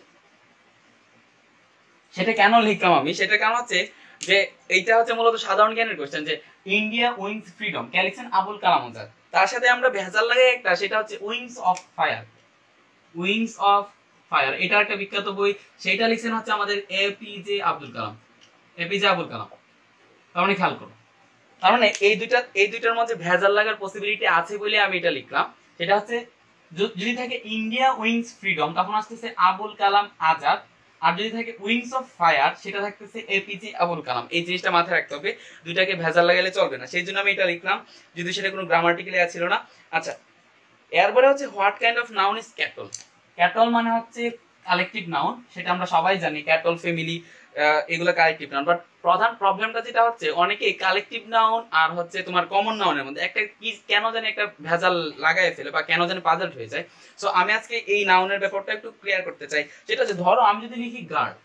সেটা কেন লিখলাম আমি, সেটা কারণ হচ্ছে যে এইটা হচ্ছে মূলত সাধারণ জ্ঞানের কোশ্চেন, যে ইন্ডিয়া উইংস ফ্রিডম কে লিখছেন আবুল কালাম আজাদ, তার সাথে আমরা ভেজাল লাগাই একটা, সেটা হচ্ছে wings of fire, wings of fire, এটা একটা বিখ্যাত বই, সেটা লিখছেন হচ্ছে আমাদের এপিজে আব্দুল কালাম, এপিজে আবুল কালাম। তার মানে খেয়াল করো, তার মানে এই দুইটা এই দুইটার মধ্যে ভেজাল লাগার পসিবিলিটি আছে বলে আমি এটা লিখলাম। সেটা হচ্ছে যদি থাকে ইন্ডিয়া উইংস ফ্রিডম তখন আসতেছে আবুল কালাম আজাদ, আর যদি থাকে উইংস অফ ফায়ার সেটা থাকতেছে এপিজে আবুল কালাম। এই জিনিসটা মাথায় রাখতে হবে, দুইটাকে ভেজাল লাগাইলে চলবে না, সেই জন্য আমি এটা লিখলাম, যদি সেটা কোনো গ্রামাটিক্যালি ছিল না। আচ্ছা, এরপরে হচ্ছে what kind of noun is cattle. Cattle মানে হচ্ছে কালেকটিভ নাউন, সেটা আমরা সবাই জানি, ক্যাটল ফ্যামিলি এগুলো কালেকটিভ নাউন। বাট প্রধান প্রবলেমটা যেটা হচ্ছে অনেকে কালেকটিভ নাউন আর হচ্ছে তোমার কমন নাউনের মধ্যে একটা কি কেন জানি একটা ভেজাল লাগাই ফেলে বা কেন জানি পাজল হয়ে যায়। সো আমি আজকে এই নাউনের ব্যাপারটা একটু ক্লিয়ার করতে চাই। সেটা হচ্ছে ধরো আমি যদি লিখি গার্ল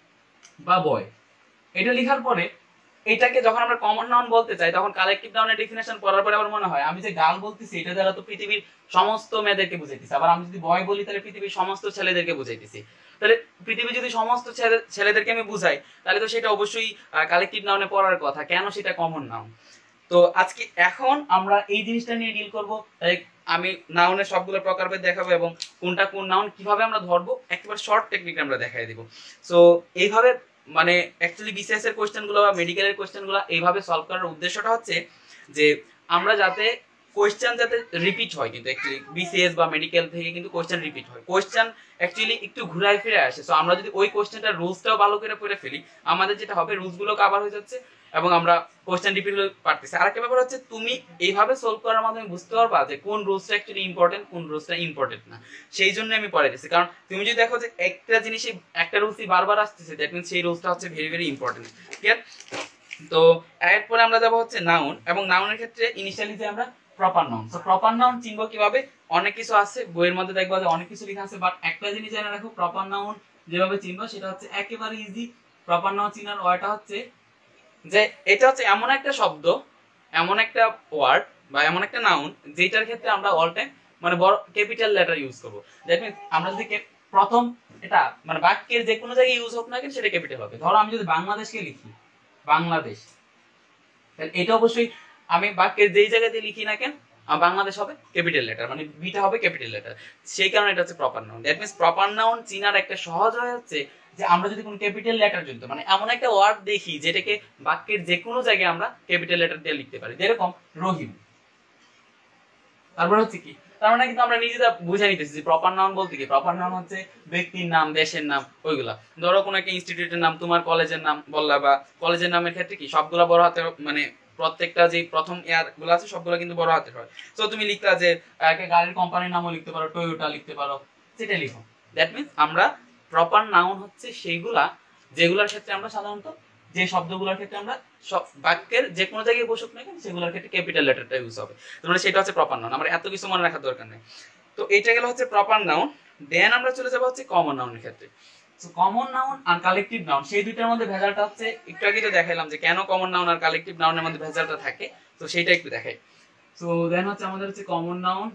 বা বয়, এটা লেখার পরে এটাকে যখন আমরা কমন নাউন বলতে চাই তখন কালেকটিভ নাউনের ডেফিনেশন পড়ার পরে আমার মনে হয় আমি যে গার্ল বলতেছি এটা দ্বারা তো পৃথিবীর সমস্ত মেয়েদেরকে বুঝাইতেছি, আবার আমি যদি বয় বলি তাহলে পৃথিবীর সমস্ত ছেলেদেরকে বুঝাইতেছি। তাহলে পৃথিবী যদি সমস্ত ছেলেদেরকে আমি বুঝাই তাহলে তো সেটা অবশ্যই কালেকটিভ নাউনে পড়ার কথা, কেন সেটা কমন নাউন। তো আজকে এখন আমরা এই জিনিসটা নিয়ে ডিল করব। তাই আমি নাউনের সবগুলো প্রকারভেদ দেখাবো এবং কোনটা কোন নাউন কিভাবে আমরা ধরবো একেবারে শর্ট টেকনিক আমরা দেখাই দিব। সো এইভাবে মানে অ্যাকচুয়ালি বিসিএস এর কোশ্চেনগুলো বা মেডিকেলের কোশ্চেনগুলো এইভাবে সলভ করার উদ্দেশ্যটা হচ্ছে যে আমরা যাতে কোশ্চেন যাতে রিপিট হয়, কিন্তু অ্যাকচুয়ালি বিসিএস বা মেডিকেল থেকে কিন্তু কোশ্চেন রিপিট হয়, কোশ্চেন অ্যাকচুয়ালি একটু ঘুরায় ফিরে আসে। সো আমরা যদি ওই কোশ্চেনটার রুলসটাও ভালো করে পড়ে ফেলি আমাদের যেটা হবে রুলসগুলো কভার হয়ে যাচ্ছে এবং আমরা কোশ্চেন রিপিট হতে পারতেছি। আরেকটা ব্যাপার হচ্ছে তুমি এইভাবে সলভ করার মাধ্যমে বুঝতে পারবা যে কোন রুলসটা অ্যাকচুয়ালি ইম্পর্টেন্ট কোন রুলসটা ইম্পর্টেন্ট না। সেই জন্য আমি পড়াই দিচ্ছি, কারণ তুমি যদি দেখো যে একটা জিনিসই একটা রুলসই বারবার আসতেছে দ্যাট মিন্স সেই রুলসটা হচ্ছে ভেরি ভেরি ইম্পর্টেন্ট। ক্লিয়ার? তো এরপরে আমরা যাব হচ্ছে নাউন, এবং নাউনের ক্ষেত্রে ইনিশিয়ালি যে আমরা proper noun. So proper noun চিনবো কিভাবে? অনেক কিছু আছে বইয়ের মধ্যে দেখবা যে অনেক কিছু লেখা আছে, বাট একটা জিনিস জেনে রাখো প্রপার নাউন যেভাবে চিনবা সেটা হচ্ছে একেবারে ইজি। প্রপার নাউন চিনার ওয়ার্ডটা হচ্ছে যে এটা হচ্ছে এমন একটা শব্দ, এমন একটা ওয়ার্ড বা এমন একটা নাউন যেটার ক্ষেত্রে আমরা অল টাইম মানে বড় ক্যাপিটাল লেটার ইউজ করব। দ্যাট মিন্স আমরা যদি প্রথম এটা মানে বাক্যের যে কোনো জায়গায় ইউজ হোক না কেন সেটা ক্যাপিটাল হবে। ধরো আমি যদি বাংলাদেশকে লিখি বাংলাদেশ, তাহলে এটা অবশ্যই আমি বাক্যের যেই জায়গাতে লিখি না কেন বাংলাদেশ হবে ক্যাপিটাল লেটার, মানে বিটা হবে ক্যাপিটাল লেটার। সেই কারণে এটা হচ্ছে proper noun. That means proper noun চিনার একটা সহজ হয় হচ্ছে যে আমরা যদি কোনো ক্যাপিটাল লেটার জড়িত মানে এমন একটা ওয়ার্ড দেখি যেটাকে বাক্যের যে কোনো জায়গায় আমরা ক্যাপিটাল লেটার দিয়ে লিখতে পারি, যেরকম রহিম। তারপর হচ্ছে কি, তার মানে কিন্তু আমরা নিজেরা বুঝে নিতেছি যে প্রপার নাউন বলতে কি, প্রপার নাউন হচ্ছে ব্যক্তির নাম, দেশের নাম, ওইগুলা। ধরো কোনো একটা ইনস্টিটিউটের নাম, তোমার কলেজের নাম বললা, বা কলেজের নামের ক্ষেত্রে কি সবগুলা বড় হাতের, মানে প্রত্যেকটা যে প্রথম ইয়ার গুলো আছে সবগুলো কিন্তু বড় হাতের হয়। তো তুমি লিখলা যে একটা গাড়ির কোম্পানির নামও লিখতে পারো, টয়োটা লিখতে পারো, সেটা লিখো। দ্যাট মিন্স আমরা প্রপার নাউন হচ্ছে সেইগুলা যেগুলোর ক্ষেত্রে আমরা সাধারণত যে শব্দগুলোর ক্ষেত্রে আমরা সব বাক্যের যে কোনো জায়গায় বসুক না কেন সেগুলোর ক্ষেত্রে ক্যাপিটাল লেটারটা ইউজ হবে। তাহলে সেটা হচ্ছে প্রপার নাউন, আমার এত কিছু মনে রাখার দরকার নেই। তো এটা গেল হচ্ছে প্রপার নাউন। দেন আমরা চলে যাবো হচ্ছে কমন নাউনের ক্ষেত্রে। সো কমন নাউন আর কালেকটিভ নাউন সেই দুইটার মধ্যে ভেজালটা হচ্ছে একটু আগে তো দেখাইলাম যে কেন কমন নাউন আর কালেকটিভ নাউনের মধ্যে ভেজালটা থাকে, তো সেইটা একটু দেখাই। সো দেন হচ্ছে আমাদের হচ্ছে কমন নাউন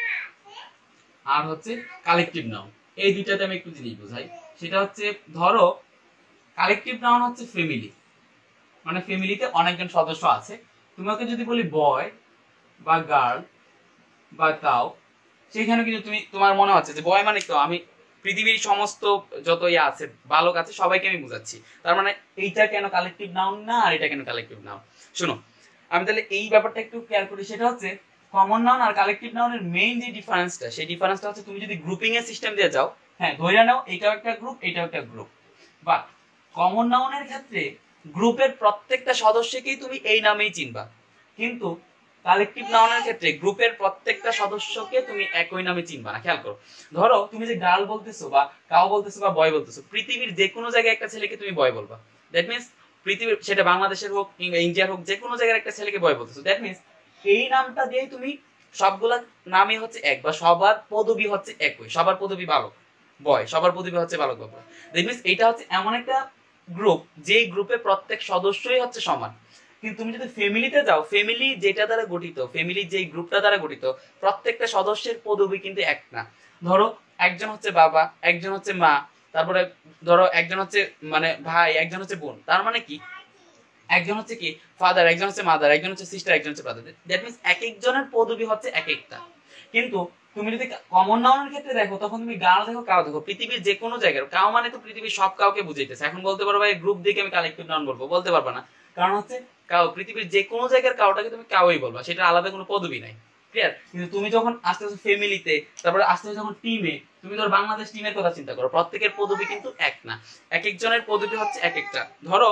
আর হচ্ছে কালেকটিভ নাউন, এই দুইটাতে আমি একটু জিনিস বোঝাই। সেটা হচ্ছে ধরো কালেকটিভ নাউন হচ্ছে ফ্যামিলি, মানে ফ্যামিলিতে অনেকজন সদস্য আছে। তোমাকে যদি বলি বয় বা গার্ল বা কাউ, সেখানে কিন্তু তুমি তোমার মনে হচ্ছে যে বয় মানে তো আমি পৃথিবীর সমস্ত যত ইয়া আছে বালক আছে সবাইকে আমি বুঝাচ্ছি, তার মানে এইটা কেন কালেকটিভ নাউন না আর এটা কেন কালেকটিভ নাউন? শুনো আমি তাহলে এই ব্যাপারটা একটু ক্লিয়ার করি। সেটা হচ্ছে কমন নাউন আর কালেকটিভ নাউনের মেইন যে ডিফারেন্সটা, সেই ডিফারেন্সটা হচ্ছে তুমি যদি গ্রুপিং এর সিস্টেম দিয়ে যাও, হ্যাঁ ধরে নাও এটাও একটা গ্রুপ এটাও একটা গ্রুপ, বাট কমন নাউনের ক্ষেত্রে গ্রুপের প্রত্যেকটা সদস্যকেই তুমি এই নামেই চিনবা, কিন্তু কালেকটিভ নাউনের ক্ষেত্রে গ্রুপের প্রত্যেকটা সদস্যকে তুমি একই নামে চিনবা না। খেয়াল করো, ধরো তুমি যে গার্ল বলতেছো বা কাউ বলতেছো বা বয় বলতেছো, পৃথিবীর যে কোনো জায়গায় একটা ছেলেকে তুমি বয় বলবা। দ্যাট মিন্স পৃথিবীর সেটা বাংলাদেশের হোক কিংবা ইন্ডিয়ার হোক যে কোনো জায়গায় একটা ছেলেকে বয় বলতেছো, দ্যাট মিন্স এই নামটা দিয়ে তুমি সবগুলা নামই হচ্ছে এক, বা সবার পদবি হচ্ছে একই, সবার পদবি বালক বয়, সবার পদবি হচ্ছে বালক বা বয়। দ্যাট মিন্স এটা হচ্ছে এমন একটা গ্রুপ যেই গ্রুপে প্রত্যেক সদস্যই হচ্ছে সমান। কিন্তু তুমি যদি ফ্যামিলিতে যাও, ফ্যামিলি যেটা দ্বারা গঠিত, ফ্যামিলি যেই গ্রুপটা দ্বারা গঠিত, প্রত্যেকটা সদস্যের পদবি কিন্তু এক না। ধরো একজন হচ্ছে বাবা, একজন হচ্ছে মা, তারপরে ধরো একজন হচ্ছে মানে ভাই, একজন হচ্ছে বোন, তার মানে কি একজন হচ্ছে কি ফাদার, একজন হচ্ছে মাদার, একজন হচ্ছে সিস্টার, একজন হচ্ছে ব্রাদার। দ্যাট মিন্স এক একজনের পদবি হচ্ছে এক একটা। কিন্তু তুমি যদি কমন নাউনের ক্ষেত্রে দেখো তখন তুমি গার্ল দেখো কাউ দেখো, পৃথিবীর যে কোনো জায়গায় কাউ মানে তো পৃথিবীর সব কাউকে বুঝাইতেছে। এখন বলতে পারো ভাই গ্রুপ দেখে আমি কালেকটিভ নাউন বলবো, বলতে পারবা না, কারণ হচ্ছে কাউ পৃথিবীর যে কোনো জায়গার কাউটাকে তুমি কাউই বলবা, সেটা আলাদা কোনো পদবি নাই। ক্লিয়ার? কিন্তু তুমি যখন আস্তে আস্তে ফ্যামিলিতে, তারপরে আস্তে আস্তে যখন টিমে, তুমি ধর বাংলাদেশ টিমের কথা চিন্তা করো, প্রত্যেকের পদবি কিন্তু এক না, এক একজনের পদবি হচ্ছে এক একটা। ধরো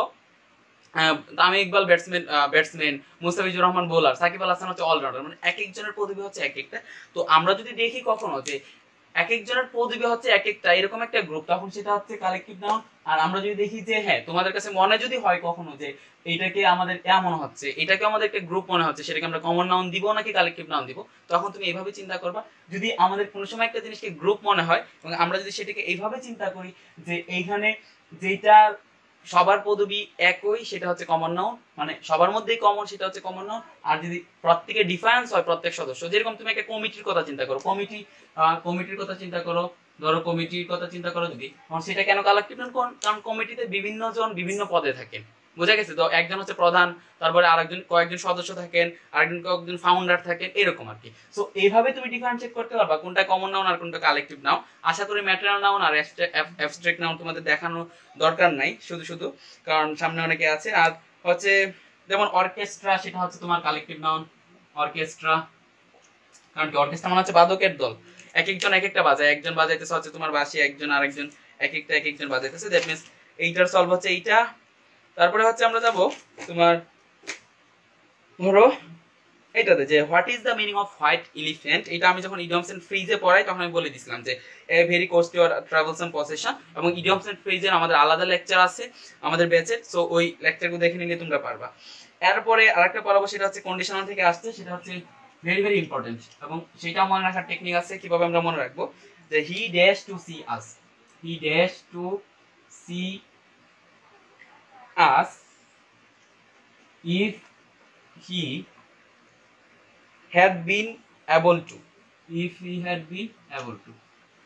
Tamim Iqbal batsman batsman Mustafizur Rahman bowler, Shakib Al Hasan হচ্ছে অলরাউন্ডার, মানে এক একজনের পদবি হচ্ছে এক একটা। তো আমরা যদি দেখি কখনো যে এক একজনের পদবি হচ্ছে এক একটা এরকম একটা গ্রুপ, তখন সেটা হচ্ছে কালেকটিভ নাউন। আর আমরা যদি দেখি যে হ্যাঁ তোমাদের কাছে মনে যদি হয় কখনো যে এইটাকে আমাদের এমন হচ্ছে, এটাকে আমাদের একটা গ্রুপ মনে হচ্ছে, সেটাকে আমরা কমন নাউন দিব নাকি কালেকটিভ নাউন দিব, তখন তুমি এইভাবে চিন্তা করবা। যদি আমাদের কোনো সময় একটা জিনিসকে গ্রুপ মনে হয় এবং আমরা যদি সেটাকে এইভাবে চিন্তা করি যে এইখানে যেটা সবার পদবি একই সেটা হচ্ছে কমন নাউন, মানে সবার মধ্যেই কমন সেটা হচ্ছে কমন নাউন। আর যদি প্রত্যেকের ডিফারেন্স হয় প্রত্যেক সদস্য, যেরকম তুমি একটা কমিটির কথা চিন্তা করো, কমিটি কমিটির কথা চিন্তা করো, ধরো কমিটির কথা চিন্তা করো যদি, তখন সেটা কেন কালেকটিভ নাউন? কারণ কমিটিতে বিভিন্ন জন বিভিন্ন পদে থাকেন, বোঝা গেছে? তো একজন হচ্ছে প্রধান, তারপরে আরেকজন কয়েকজন সদস্য থাকেন, আরেকজন কয়েকজন ফাউন্ডার থাকেন, এরকম আর কি। সো এইভাবে তুমি ডিফারেন্সিয়েট করতে পারবা কোনটা কমন নাউন আর কোনটা কালেকটিভ নাউন। আশা করি ম্যাটেরিয়াল নাউন আর অ্যাবস্ট্রাক্ট নাউন তোমাদের দেখানো দরকার নাই শুধু শুধু, কারণ সামনে অনেকে আছে। আর হচ্ছে যেমন অর্কেস্ট্রা, সেটা হচ্ছে তোমার কালেকটিভ নাউন, অর্কেস্ট্রা। কারণ কি অর্কেস্ট্রা মানে হচ্ছে বাদকের দল, এক একজন এক একটা বাজায়, একজন বাজাইতেছে হচ্ছে তোমার বাঁশি, একজন আরেকজন এক একটা এক একজন বাজাইতেছে, দ্যাট মিন্স এইটার সলভ হচ্ছে এইটা। তারপরে হচ্ছে আমরা যাব তোমার ধরো এটাতে যে what is the meaning of white elephant. এটা আমি যখন ইডিয়মস এন্ড ফ্রেজে পড়াই তখন আমি বলে দিছিলাম যে a very costly or troublesome possession, এবং ইডিয়মস এন্ড ফ্রেজের আমাদের আলাদা লেকচার আছে আমাদের ব্যাচের, সো ওই লেকচারগুলো দেখে নিলে তোমরা পারবা। এরপরে আরেকটা পড়াবো, সেটা হচ্ছে কন্ডিশনাল থেকে আসছে, সেটা হচ্ছে ভেরি ভেরি ইম্পর্টেন্ট, এবং সেটা মনে রাখার টেকনিক আছে কিভাবে আমরা মনে রাখবো। যে he dash to see us, he dash to see us if he had been able to, if he had been able to।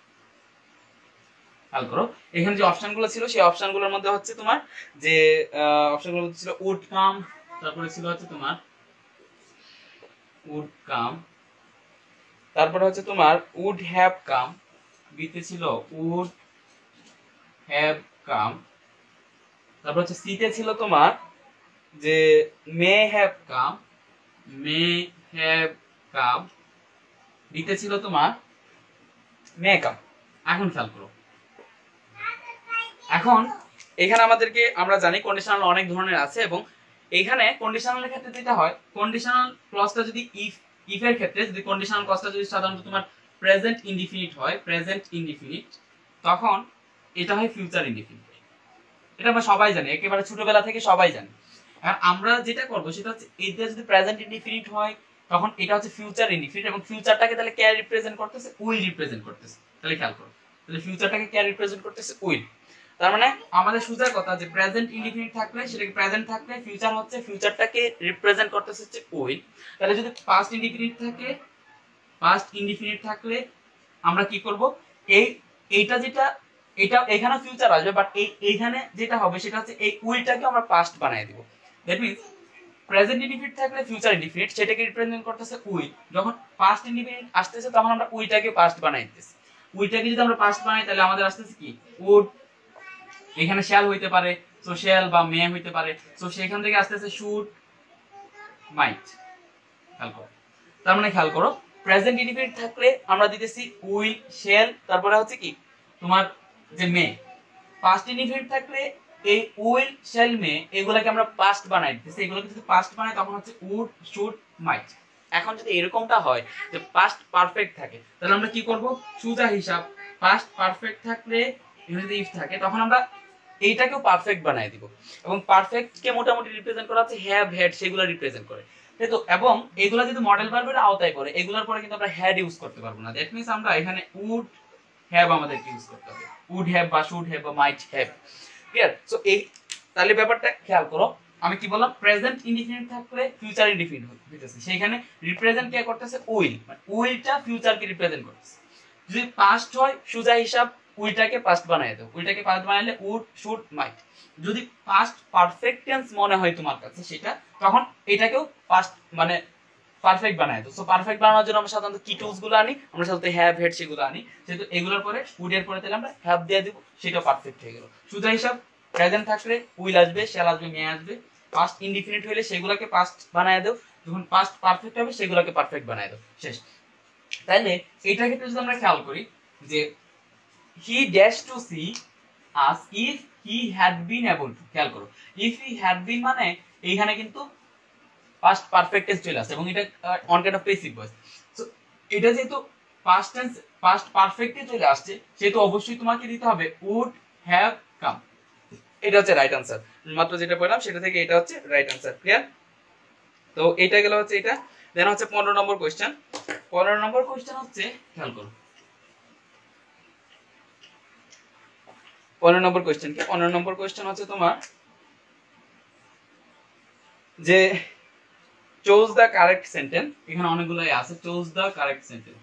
খেয়াল করো এখানে যে অপশনগুলো ছিল সেই অপশনগুলোর মধ্যে হচ্ছে তোমার যে অপশনগুলোর মধ্যে ছিল would come, তারপরে ছিল হচ্ছে তোমার would come, তারপরে হচ্ছে তোমার would have come, বিতে ছিল would have come, তারপর হচ্ছে সিতে ছিল তোমার যে may have come, may have come, দিতে ছিল তোমার মে কাম। এখন খেয়াল করো, এখন এখানে আমাদেরকে আমরা জানি কন্ডিশনাল অনেক ধরনের আছে, এবং এইখানে কন্ডিশনালের ক্ষেত্রে যেটা হয়, কন্ডিশনাল ক্লজটা যদি ইফ ইফ এর ক্ষেত্রে যদি কন্ডিশনাল ক্লজটা যদি সাধারণত তোমার প্রেজেন্ট ইনডিফিনিট হয়, প্রেজেন্ট ইনডিফিনিট, তখন এটা হয় ফিউচার ইনডিফিনিট। এটা আমরা সবাই জানি, একেবারে ছোটবেলা থেকে সবাই জানি। আর আমরা যেটা করব সেটা হচ্ছে এটা যদি প্রেজেন্ট ইনডিফিনিট হয় তখন এটা হচ্ছে ফিউচার ইনডিফিনিট, এবং ফিউচারটাকে তাহলে কে রিপ্রেজেন্ট করতেছে? উইল রিপ্রেজেন্ট করতেছে। তাহলে খেয়াল করো, তাহলে ফিউচারটাকে কে রিপ্রেজেন্ট করতেছে? উইল। তার মানে আমাদের সোজা কথা যে প্রেজেন্ট ইনডিফিনিট থাকলে সেটাকে প্রেজেন্ট থাকলে ফিউচার হচ্ছে ফিউচারটাকে রিপ্রেজেন্ট করতেছে হচ্ছে উইল। তাহলে যদি পাস্ট ইনডিফিনিট থাকে, পাস্ট ইনডিফিনিট থাকলে আমরা কি করব, এই এইটা যেটা এটা এখানে ফিউচার আসবে, বাট এই এইখানে যেটা হবে সেটা হচ্ছে এই উইলটাকে আমরা পাস্ট বানাই দিব। দ্যাট মিন্স প্রেজেন্ট ইনডিফিনিট থাকলে ফিউচার ইনডিফিনিট সেটাকে রিপ্রেজেন্ট করতেছে উইল, যখন পাস্ট ইনডিফিনিট আসতেছে তখন আমরা উইলটাকে পাস্ট বানাই দিতেছি। উইলটাকে যদি আমরা পাস্ট বানাই তাহলে আমাদের আসতেছে কি উড, এখানে শ্যাল হইতে পারে, সো শ্যাল বা মে হইতে পারে, সো সেখান থেকে আসতেছে শুড, মাইট। খেয়াল করো, তার মানে খেয়াল করো প্রেজেন্ট ইনডিফিনিট থাকলে আমরা দিতেছি উইল, শ্যাল, তারপরে হচ্ছে কি তোমার যে মে। পাস্ট ইনডিফিনিট থাকলে এই উইল, শ্যাল, মে এগুলাকে আমরা পাস্ট বানাই দিতেছি, এগুলোকে যদি পাস্ট বানাই তখন হচ্ছে উড, শুড, মাইট। এখন যদি এরকমটা হয় যে পাস্ট পারফেক্ট থাকে তাহলে আমরা কি করব, সোজা হিসাব, পাস্ট পারফেক্ট থাকলে এখানে যদি ইফ থাকে তখন আমরা এইটাকেও পারফেক্ট বানাই দিব, এবং পারফেক্ট কে মোটামুটি রিপ্রেজেন্ট করা হচ্ছে হ্যাভ, হ্যাড, সেগুলো রিপ্রেজেন্ট করে, তাই তো। এবং এগুলা যদি মডেল ভার্বের আওতায় পড়ে এগুলোর পরে কিন্তু আমরা হ্যাড ইউজ করতে পারবো না। দ্যাট মিন্স আমরা এখানে উড হ্যাভ আমাদের ইউজ করতে হবে, উড হ্যাভ বা শুড হ্যাভ বা মাইট হ্যাভ। ক্লিয়ার? সো এই তাহলে ব্যাপারটা খেয়াল করো, আমি কি বললাম, প্রেজেন্ট ইনডিফিনিট থাকলে ফিউচার ইনডিফিনিট হইতেছে, সেইখানে রিপ্রেজেন্ট কে করতেছে উইল, মানে উইলটা ফিউচারকে রিপ্রেজেন্ট করতেছে। যদি পাস্ট হয় সোজা হিসাব উইলটাকে পাস্ট বানাই দাও, উইলটাকে পাস্ট বানাইলে উড, শুড, মাইট। যদি পাস্ট পারফেক্ট টেন্স মনে হয় তোমার কাছে সেটা, তখন এটাকেও পাস্ট মানে পারফেক্ট বানাই দাও। সো পারফেক্ট বানানোর জন্য আমরা সাধারণত কি টুলস গুলো আনি, আমরা সাধারণত হ্যাভ, হেড সেগুলো আনি, যেহেতু এগুলোর পরে উড এর পরে তাহলে আমরা হ্যাভ দিয়ে দিব, সেটা পারফেক্ট হয়ে গেল। সোজা হিসাব প্রেজেন্ট থাকলে উইল আসবে, শ্যাল আসবে, মে আসবে। পাস্ট ইনডিফিনিট হলে সেগুলোকে পাস্ট বানায় দাও, যখন পাস্ট পারফেক্ট হবে সেগুলোকে পারফেক্ট বানায় দাও, শেষ। তাহলে এইটার ক্ষেত্রে যদি আমরা খেয়াল করি যে he dash to see us if he had been able to, খেয়াল করো ইফ হি হ্যাড বিন মানে এইখানে কিন্তু পাস্ট পারফেক্ট টেন্স চলে আসে, এবং এটা on kind of passive voice. So এটা যেহেতু পাস্ট টেন্স পাস্ট পারফেক্টে চলে আসছে, সেহেতু অবশ্যই তোমাকে দিতে হবে উড হ্যাভ কাম। এটা হচ্ছে রাইট আনসার। মাত্র যেটা বললাম সেটা থেকে এটা হচ্ছে রাইট আনসার। ক্লিয়ার? তো এটা গেল হচ্ছে এটা। দেন হচ্ছে পনেরো নম্বর কোয়েশ্চেন। পনেরো নম্বর কোয়েশ্চেন হচ্ছে, খেয়াল করো পনেরো নম্বর কোয়েশ্চেন কি। পনেরো নম্বর কোয়েশ্চেন হচ্ছে তোমার যে চুজ দ্য কারেক্ট সেন্টেন্স। এখানে অনেকগুলাই আছে। Choose the correct sentence,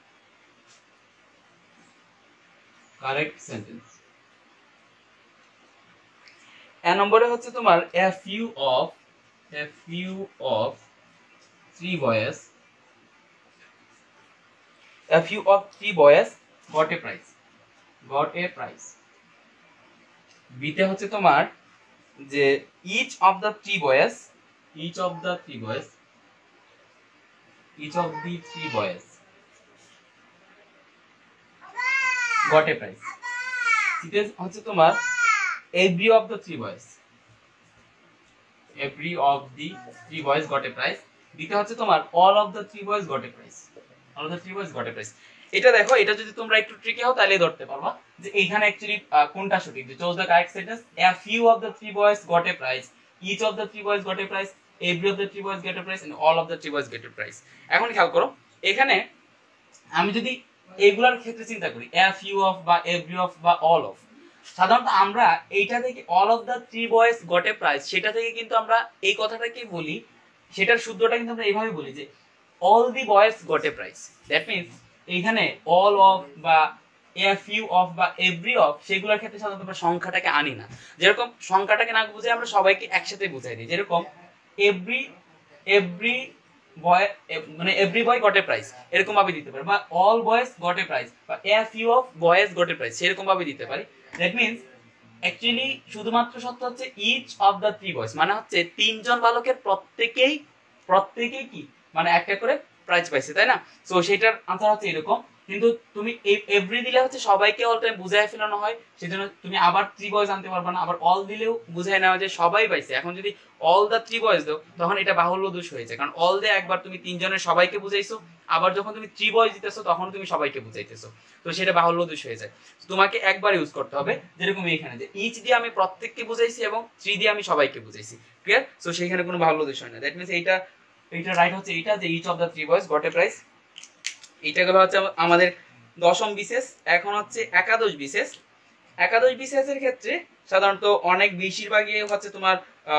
correct sentence. A নম্বরে হচ্ছে তোমার a few of a few of three boys a few of three boys got a prize, got a prize. বিতে হচ্ছে তোমার যে each of the three boys each of the three boys each of the three boys got a prize. সিতে হচ্ছে তোমার every of the three boys every of the three boys got a prize. দিতে হচ্ছে তোমার all of the three boys got a prize, all of the three boys got a prize. এটা দেখো, এটা যদি তোমরা একটু ট্রিকি হও তাহলে ধরতে পারবা যে এইখানে অ্যাকচুয়ালি কোনটা সঠিক। যে choose the correct sentence, a few of the three boys got a prize, each of the three boys got a prize, every of the three boys got a prize and all of the three boys got a prize. এখন খেয়াল করো, এখানে আমি যদি এগুলার ক্ষেত্রে চিন্তা করি, এ ফিউ অফ বা এভরি অফ বা অল অফ, সাধারণত আমরা এইটা থেকে all of the three boys got a prize, সেটা থেকে কিন্তু আমরা এই কথাটাকে বলি, সেটার শুদ্ধটা কিন্তু আমরা এইভাবে বলি যে all the boys got a prize. That means এইখানে অল অফ বা এ ফিউ অফ বা এভরি অফ, সেগুলোর ক্ষেত্রে সাধারণত আমরা সংখ্যাটাকে আনি না। যেরকম সংখ্যাটাকে না বুঝে আমরা সবাইকে একসাথে বুঝাই দিই। যেরকম এভরি এভরি বয় মানে every boy got a prize, এরকম ভাবে দিতে পারি, বা all boys got a prize, বা a few of boys got a prize, সেরকম ভাবে দিতে পারি। দ্যাট মিন্স অ্যাকচুয়ালি শুধুমাত্র সত্য হচ্ছে each of the three boys, মানে হচ্ছে তিনজন বালকের প্রত্যেকেই প্রত্যেকেই কি মানে একটা করে প্রাইজ পাইছে, তাই না? সো সেটার আনসার হচ্ছে এরকম। কিন্তু তুমি এভরি দিলে হচ্ছে সবাইকে অল টাইম বুঝাই ফেলানো হয়, সেজন্য তুমি আবার থ্রি বয়েজ আনতে পারবে না। আবার অল দিলেও বুঝাই নেওয়া যে সবাই পাইছে। এখন যদি অল দা থ্রি বয়েজ দাও তখন এটা বাহুল্য দোষ হয়ে যায়, কারণ অল দিয়ে একবার তুমি তিনজনের সবাইকে বুঝাইছো, আবার যখন তুমি থ্রি বয়েজ দিতেছো তখন তুমি সবাইকে বুঝাইতেছো, তো সেটা বাহুল্য দোষ হয়ে যায়। তোমাকে একবার ইউজ করতে হবে, যেরকম এখানে যে ইচ দিয়ে আমি প্রত্যেককে বুঝাইছি এবং থ্রি দিয়ে আমি সবাইকে বুঝাইছি। ক্লিয়ার? সো সেখানে কোনো বাহুল্য দোষ হয় না। দ্যাট মিন্স এইটা এইটা রাইট হচ্ছে এইটা, যে each of the three boys got a prize. এইটা গেল হচ্ছে আমাদের দশম বিশেষ। এখন হচ্ছে একাদশ বিশেষ। একাদশ বিশেষের ক্ষেত্রে সাধারণত অনেক বেশিরভাগই হচ্ছে তোমার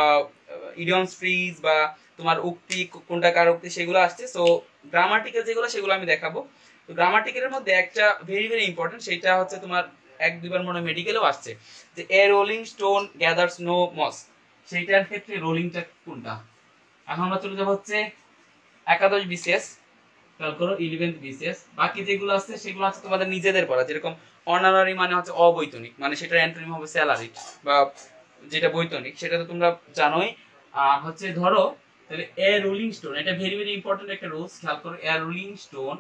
ইডিয়মস ফ্রিজ বা তোমার উক্তি, কোনটা কার উক্তি, সেগুলো আসছে। সো গ্রামাটিক্যাল যেগুলো সেগুলো আমি দেখাবো। তো গ্রামাটিক্যালের মধ্যে একটা ভেরি ভেরি ইম্পর্টেন্ট, সেটা হচ্ছে তোমার এক দুইবার মনে মেডিকেলেও আসছে, যে a rolling stone gathers no moss. সেইটার ক্ষেত্রে রোলিংটা কোনটা? এখন আমরা চলে যাবো হচ্ছে একাদশ বিশেষ। খেয়াল করো ইলেভেন্থ বিশেষ। বাকি যেগুলো আছে সেগুলো আছে তোমাদের নিজেদের পড়া। যেরকম অনারারি মানে হচ্ছে অবৈতনিক, মানে সেটার অ্যান্টোনিম হবে স্যালারি, বা যেটা বৈতনিক সেটা তো তোমরা জানোই। আর হচ্ছে ধরো তাহলে এ রোলিং স্টোন, এটা ভেরি ভেরি ইম্পর্টেন্ট একটা রুলস। খেয়াল করো, a rolling stone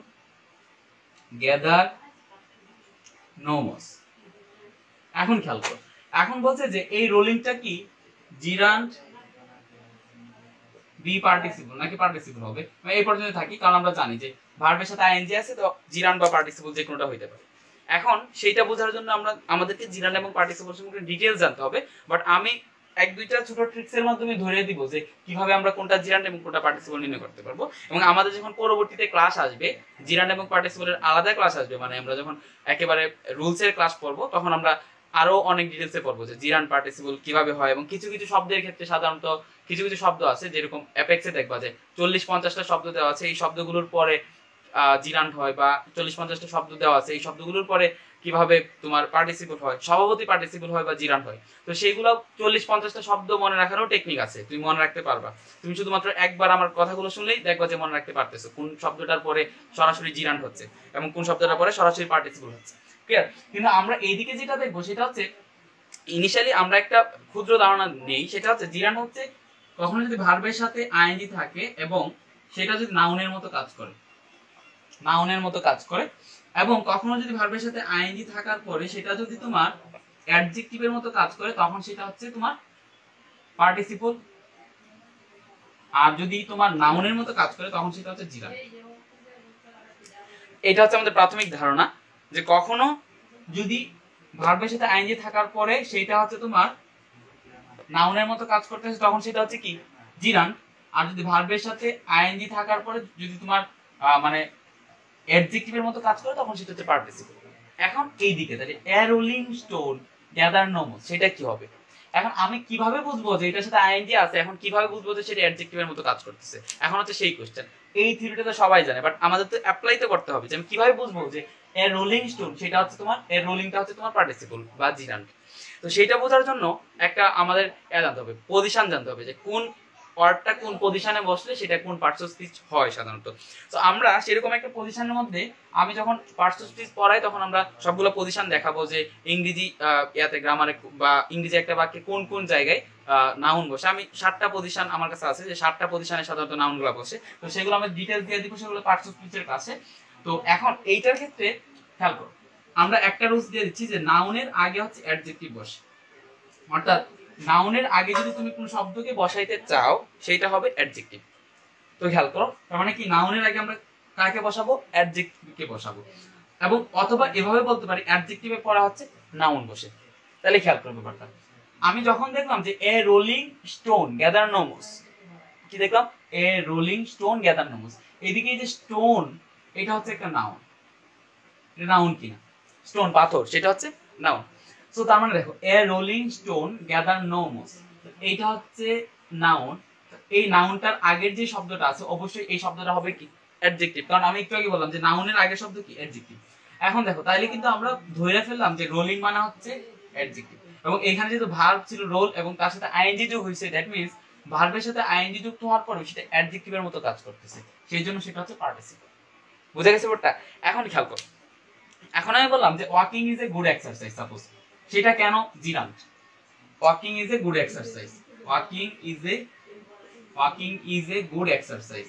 gather no moss. এখন খেয়াল করো, এখন বলছে যে এই রোলিংটা কি জিরান্ড বি পার্টিসিপল নাকি পার্টিসিপল হবে, এই পর্যন্ত থাকি, কারণ আমরা জানি যে ভার্বের সাথে আইএনজি আছে, তো জিরান্ড বা পার্টিসিপল যে কোনোটা হইতে পারে। এখন সেইটা বোঝার জন্য আমরা আমাদেরকে জিরান্ড এবং পার্টিসিপল সম্পর্কে ডিটেইলস জানতে হবে। বাট আমি এক দুইটা ছোট ট্রিক্সের মাধ্যমে ধরে দিব যে কিভাবে আমরা কোনটা জিরান্ড এবং কোনটা পার্টিসিপল নির্ণয় করতে পারবো। এবং আমাদের যখন পরবর্তীতে ক্লাস আসবে, জিরান্ড এবং পার্টিসিপলের আলাদা ক্লাস আসবে, মানে আমরা যখন একেবারে রুলসের ক্লাস পড়বো, তখন আমরা আরো অনেক ডিটেইলসে পড়বো যে জিরান্ড পার্টিসিপল কিভাবে হয়। এবং কিছু কিছু শব্দের ক্ষেত্রে সাধারণত কিছু কিছু শব্দ আছে, যেরকম অ্যাপেক্সে দেখবা যে চল্লিশ পঞ্চাশটা শব্দ দেওয়া আছে, এই শব্দগুলোর পরে জিরান্ড হয়, বা চল্লিশ পঞ্চাশটা শব্দ দেওয়া আছে, এই শব্দগুলোর পরে কিভাবে তোমার পার্টিসিপল হয়, সভাপতি পার্টিসিপল হয় বা জিরান্ড হয়। তো সেইগুলো চল্লিশ পঞ্চাশটা শব্দ মনে রাখারও টেকনিক আছে, তুমি মনে রাখতে পারবা। তুমি শুধুমাত্র একবার আমার কথাগুলো শুনলেই দেখবা যে মনে রাখতে পারতেছো কোন শব্দটার পরে সরাসরি জিরান্ড হচ্ছে এবং কোন শব্দটার পরে সরাসরি পার্টিসিপল হচ্ছে। ক্লিয়ার? কিন্তু আমরা এইদিকে যেটা দেখবো সেটা হচ্ছে ইনিশিয়ালি আমরা একটা ক্ষুদ্র ধারণা নেই, সেটা হচ্ছে জিরান্ড হচ্ছে কখনো যদি ভার্বের সাথে আইএনজি থাকে এবং সেটা যদি নাউনের মতো কাজ করে, নাউনের মতো কাজ করে, এবং কখনো যদি ভার্বের সাথে আইএনজি থাকার পরে সেটা যদি তোমার অ্যাডজেক্টিভের মতো কাজ করে, তখন সেটা হচ্ছে তোমার পার্টিসিপল। আর যদি তোমার নাউনের মতো কাজ করে তখন সেটা হচ্ছে জিরান্ড। এটা হচ্ছে আমাদের প্রাথমিক ধারণা যে কখনো যদি ভার্বের সাথে আইএনজি থাকার পরে সেটা হচ্ছে তোমার নাউনের মতো কাজ করতেছে তখন সেটা হচ্ছে কি জিরান্ট। আর যদি ভার্বের সাথে আইএনজি থাকার পরে যদি তোমার মানে অ্যাডজেক্টিভের মতো কাজ করে তখন সেটা হচ্ছে পার্টিসিপল। এখন এই দিকে তাহলে a rolling stone gather no moss, সেটা কি হবে? এখন আমি কিভাবে বুঝবো যে এটার সাথে আইএনজি আছে? এখন কিভাবে বুঝবো যে সেটা অ্যাডজেক্টিভের মতো কাজ করতেছে? এখন হচ্ছে সেই কোশ্চেন। এই থিওরিটা তো সবাই জানে, বাট আমাদের তো অ্যাপ্লাই তো করতে হবে যে আমি কিভাবে বুঝবো যে এ রোলিং স্টোন সেটা হচ্ছে তোমার এ রোলিংটা হচ্ছে তোমার পার্টিসিপল বা জিরান্ট। তো সেটা বোঝার জন্য একটা আমাদের এ জানতে হবে, পজিশন জানতে হবে যে কোন ওয়ার্ডটা কোন পজিশনে বসলে সেটা কোন পার্টস অফ স্পিচ হয় সাধারণত। তো আমরা সেরকম একটা পজিশনের মধ্যে আমি যখন পার্টস অফ স্পিচ পড়াই তখন আমরা সবগুলো পজিশন দেখাবো যে ইংরেজি ইয়াতে গ্রামারে বা ইংরেজি একটা বাক্যে কোন কোন জায়গায় নাউন বসে। আমি সাতটা পজিশন আমার কাছে আছে যে সাতটা পজিশনে সাধারণত নাউনগুলো বসে, তো সেগুলো আমি ডিটেলস দিয়ে দিব সেগুলো পার্টস অফ স্পিচের কাছে। তো এখন এইটার ক্ষেত্রে খেয়াল করো, আমরা একটা রুলস দিয়ে দিচ্ছি যে নাউনের আগে হচ্ছে অ্যাডজেক্টিভ বসে, অর্থাৎ নাউনের আগে যদি তুমি কোনো শব্দকে বসাইতে চাও সেটা হবে অ্যাডজেক্টিভ। তো খেয়াল করো, তার মানে কি নাউনের আগে আমরা কাকে বসাবো? অ্যাডজেক্টিভকে বসাবো। এবং অথবা এভাবে বলতে পারি অ্যাডজেক্টিভে পড়া হচ্ছে নাউন বসে। তাহলে খেয়াল করো ব্যাপারটা, আমি যখন দেখলাম যে a rolling stone gather no moss, কি দেখলাম? A rolling stone gather no moss. এদিকে এই যে স্টোন, এটা হচ্ছে একটা নাউন। এটা নাউন কিনা? স্টোন পাথর, সেটা হচ্ছে নাউন। সো তার মানে দেখো a rolling stone gather no moss, এইটা হচ্ছে নাউন। এই নাউনটার আগের যে শব্দটা আছে অবশ্যই এই শব্দটা হবে কি অ্যাডজেক্টিভ, কারণ আমি একটু আগে বললাম যে নাউনের আগের শব্দ কি অ্যাডজেক্টিভ। এখন দেখো তাইলে কিন্তু আমরা ধরে ফেললাম যে রোলিং মানে হচ্ছে অ্যাডজেক্টিভ, এবং এখানে যেহেতু ভার্ব ছিল রোল এবং তার সাথে আইএনজি যোগ হয়েছে, দ্যাট মিন্স ভার্বের সাথে আইএনজি যুক্ত হওয়ার পরে সেটা অ্যাডজেক্টিভের মতো কাজ করতেছে, সেই জন্য সেটা হচ্ছে পার্টিসিপল। বুঝে গেছে ব্যাপারটা? এখন খেয়াল করো, এখন আমি বললাম যে walking is a good exercise, suppose সেটা কেন gerund? Walking is a good exercise, walking is a walking is a good exercise.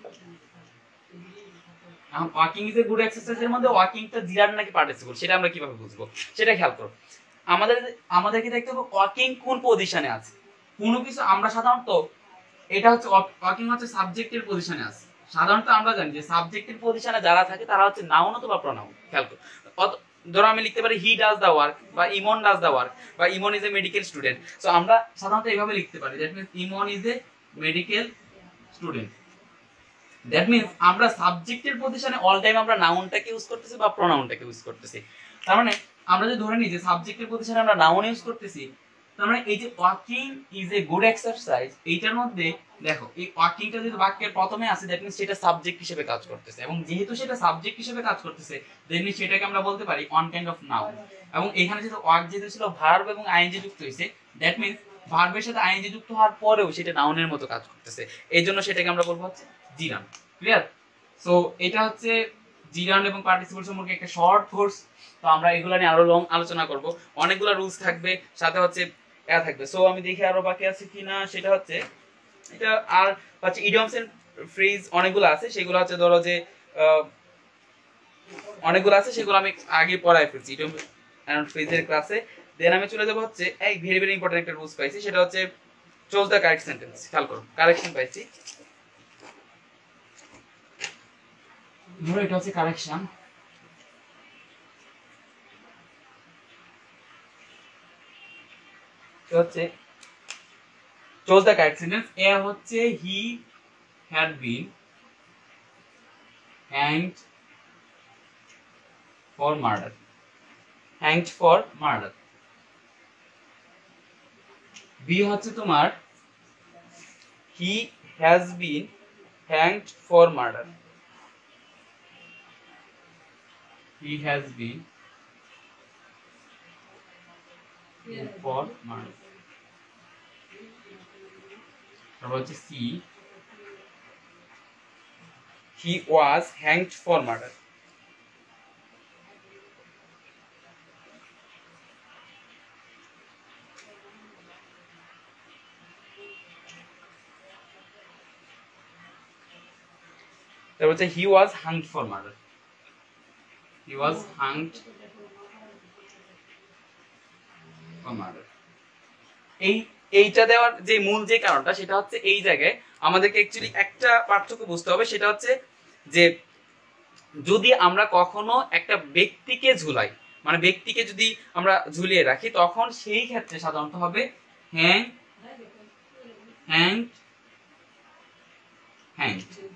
এখন walking is a good exercise এর মধ্যে ওয়াকিংটা জিরান্ট নাকি পার্টিসিপল সেটা আমরা কিভাবে বুঝবো? সেটা খেয়াল করো, আমাদের আমাদেরকে দেখতে হবে ওয়াকিং কোন পজিশনে আছে। কোনো কিছু আমরা সাধারণত এটা হচ্ছে ওয়াকিং হচ্ছে সাবজেক্টের পজিশনে আছে। সাধারণত আমরা জানি যে সাবজেক্টের পজিশনে যারা থাকে তারা হচ্ছে নাউন অথবা প্রনাউন। খেয়াল করো, ধরো আমি লিখতে পারি হি ডাজ দা ওয়ার্ক বা ইমন ডাজ দা ওয়ার্ক বা Emon is a medical student. So আমরা সাধারণত এইভাবে লিখতে পারি, that means Emon is a medical student. That means আমরা সাবজেক্টের পজিশনে অল টাইম আমরা নাউনটাকে ইউজ করতেছি বা প্রনাউনটাকে ইউজ করতেছি। তার মানে আমরা যদি ধরে নিই যে সাবজেক্টের পজিশনে আমরা নাউন ইউজ করতেছি, তার মানে এই যে walking is a good exercise এইটার মধ্যে দেখো এই ওয়াকিংটা যদি বাক্যের প্রথমে আসে দ্যাট মিন্স সেটা সাবজেক্ট হিসেবে কাজ করতেছে, এবং যেহেতু সেটা সাবজেক্ট হিসেবে কাজ করতেছে দেন সেটাকে আমরা বলতে পারি অন কাইন্ড অফ নাউন। এবং এখানে যেহেতু ওয়ার্ক যেহেতু ছিল ভার্ব এবং আইএনজি যুক্ত হয়েছে, দ্যাট মিন্স ভার্বের সাথে আইএনজি যুক্ত হওয়ার পরেও সেটা নাউনের মতো কাজ করতেছে, এই জন্য সেটাকে আমরা বলবো হচ্ছে জিরান্ট। ক্লিয়ার? সো এটা হচ্ছে জিরান্ট এবং পার্টিসিপল সম্পর্কে একটা শর্ট কোর্স। তো আমরা এগুলো নিয়ে আরো লং আলোচনা করব, অনেকগুলো রুলস থাকবে, সাথে হচ্ছে এটা থাকবে। সো আমি দেখি আরো বাকি আছে কিনা, সেটা হচ্ছে এটা আর হচ্ছে ইডিয়মস এন্ড ফ্রেজ অনেকগুলো আছে, সেগুলো হচ্ছে ধরো যে অনেকগুলো আছে সেগুলো আমি আগে পড়ায় ফেলছি ইডিয়ম এন্ড ফ্রেজের ক্লাসে। দেন আমি চলে যাব হচ্ছে এই ভেরি ভেরি ইম্পর্টেন্ট একটা রুলস পাইছি, সেটা হচ্ছে চুজ দ্য কারেক্ট সেন্টেন্স। খেয়াল করো, কারেকশন পাইছি, ধরো এটা হচ্ছে কারেকশন। হচ্ছে choose the correct sentence. A হচ্ছে he had been hanged for murder, hanged for murder. B হচ্ছে তোমার he has been hanged for murder, he has been for murder. তারপর হচ্ছে C he was hanged for murder, তারপর হচ্ছে he was hung for murder, he was hung for murder. এই এইটা দেওয়ার যে মূল যে কারণটা সেটা হচ্ছে এই জায়গায় আমাদেরকে অ্যাকচুয়ালি একটা পার্থক্য বুঝতে হবে, সেটা হচ্ছে যে যদি আমরা কখনো একটা ব্যক্তিকে ঝুলাই, মানে ব্যক্তিকে যদি আমরা ঝুলিয়ে রাখি, তখন সেই ক্ষেত্রে সাধারণত হবে হ্যাং হ্যাং হ্যাং।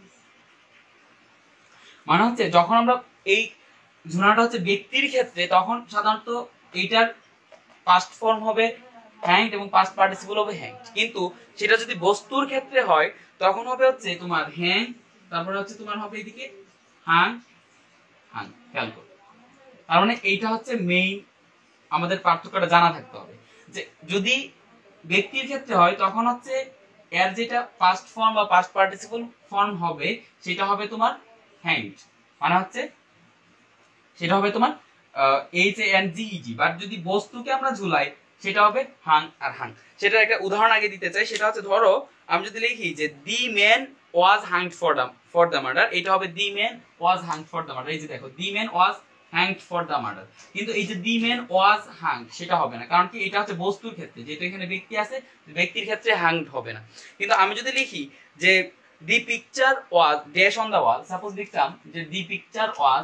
মানে হচ্ছে যখন আমরা এই ঝুলানোটা হচ্ছে ব্যক্তির ক্ষেত্রে, তখন সাধারণত এইটার পাস্ট ফর্ম হবে হ্যাংড এবং পাস্ট পার্টিসিপল হবে হ্যাংড। কিন্তু সেটা যদি বস্তুর ক্ষেত্রে হয় তখন হবে হচ্ছে তোমার হ্যাং, তারপরে হচ্ছে তোমার হবে এদিকে হাং হাং। খেয়াল করো, তার মানে এইটা হচ্ছে মেইন আমাদের পার্থক্যটা জানা থাকতে হবে, যে যদি ব্যক্তির ক্ষেত্রে হয় তখন হচ্ছে এর যেটা পাস্ট ফর্ম বা পাস্ট পার্টিসিপল ফর্ম হবে সেটা হবে তোমার হ্যাংড, মানে হচ্ছে সেটা হবে তোমার H A N G E G. But যদি বস্তুকে আমরা ঝুলাই সেটা হবে হাং আর হাং। সেটার একটা উদাহরণ আগে দিতে চাই, সেটা হচ্ছে ধরো আমি যদি লিখি যে the man was hanged for the for the murder, এটা হবে the man was hanged for the murder. এই যে দেখো the man was hanged for the murder, কিন্তু এই যে দি ম্যান ওয়াজ হ্যাংড সেটা হবে না, কারণ কি এটা হচ্ছে বস্তুর ক্ষেত্রে, যেহেতু এখানে ব্যক্তি আছে, ব্যক্তির ক্ষেত্রে হ্যাংড হবে না। কিন্তু আমি যদি লিখি যে the picture was dash on the wall, suppose লিখতাম যে the picture was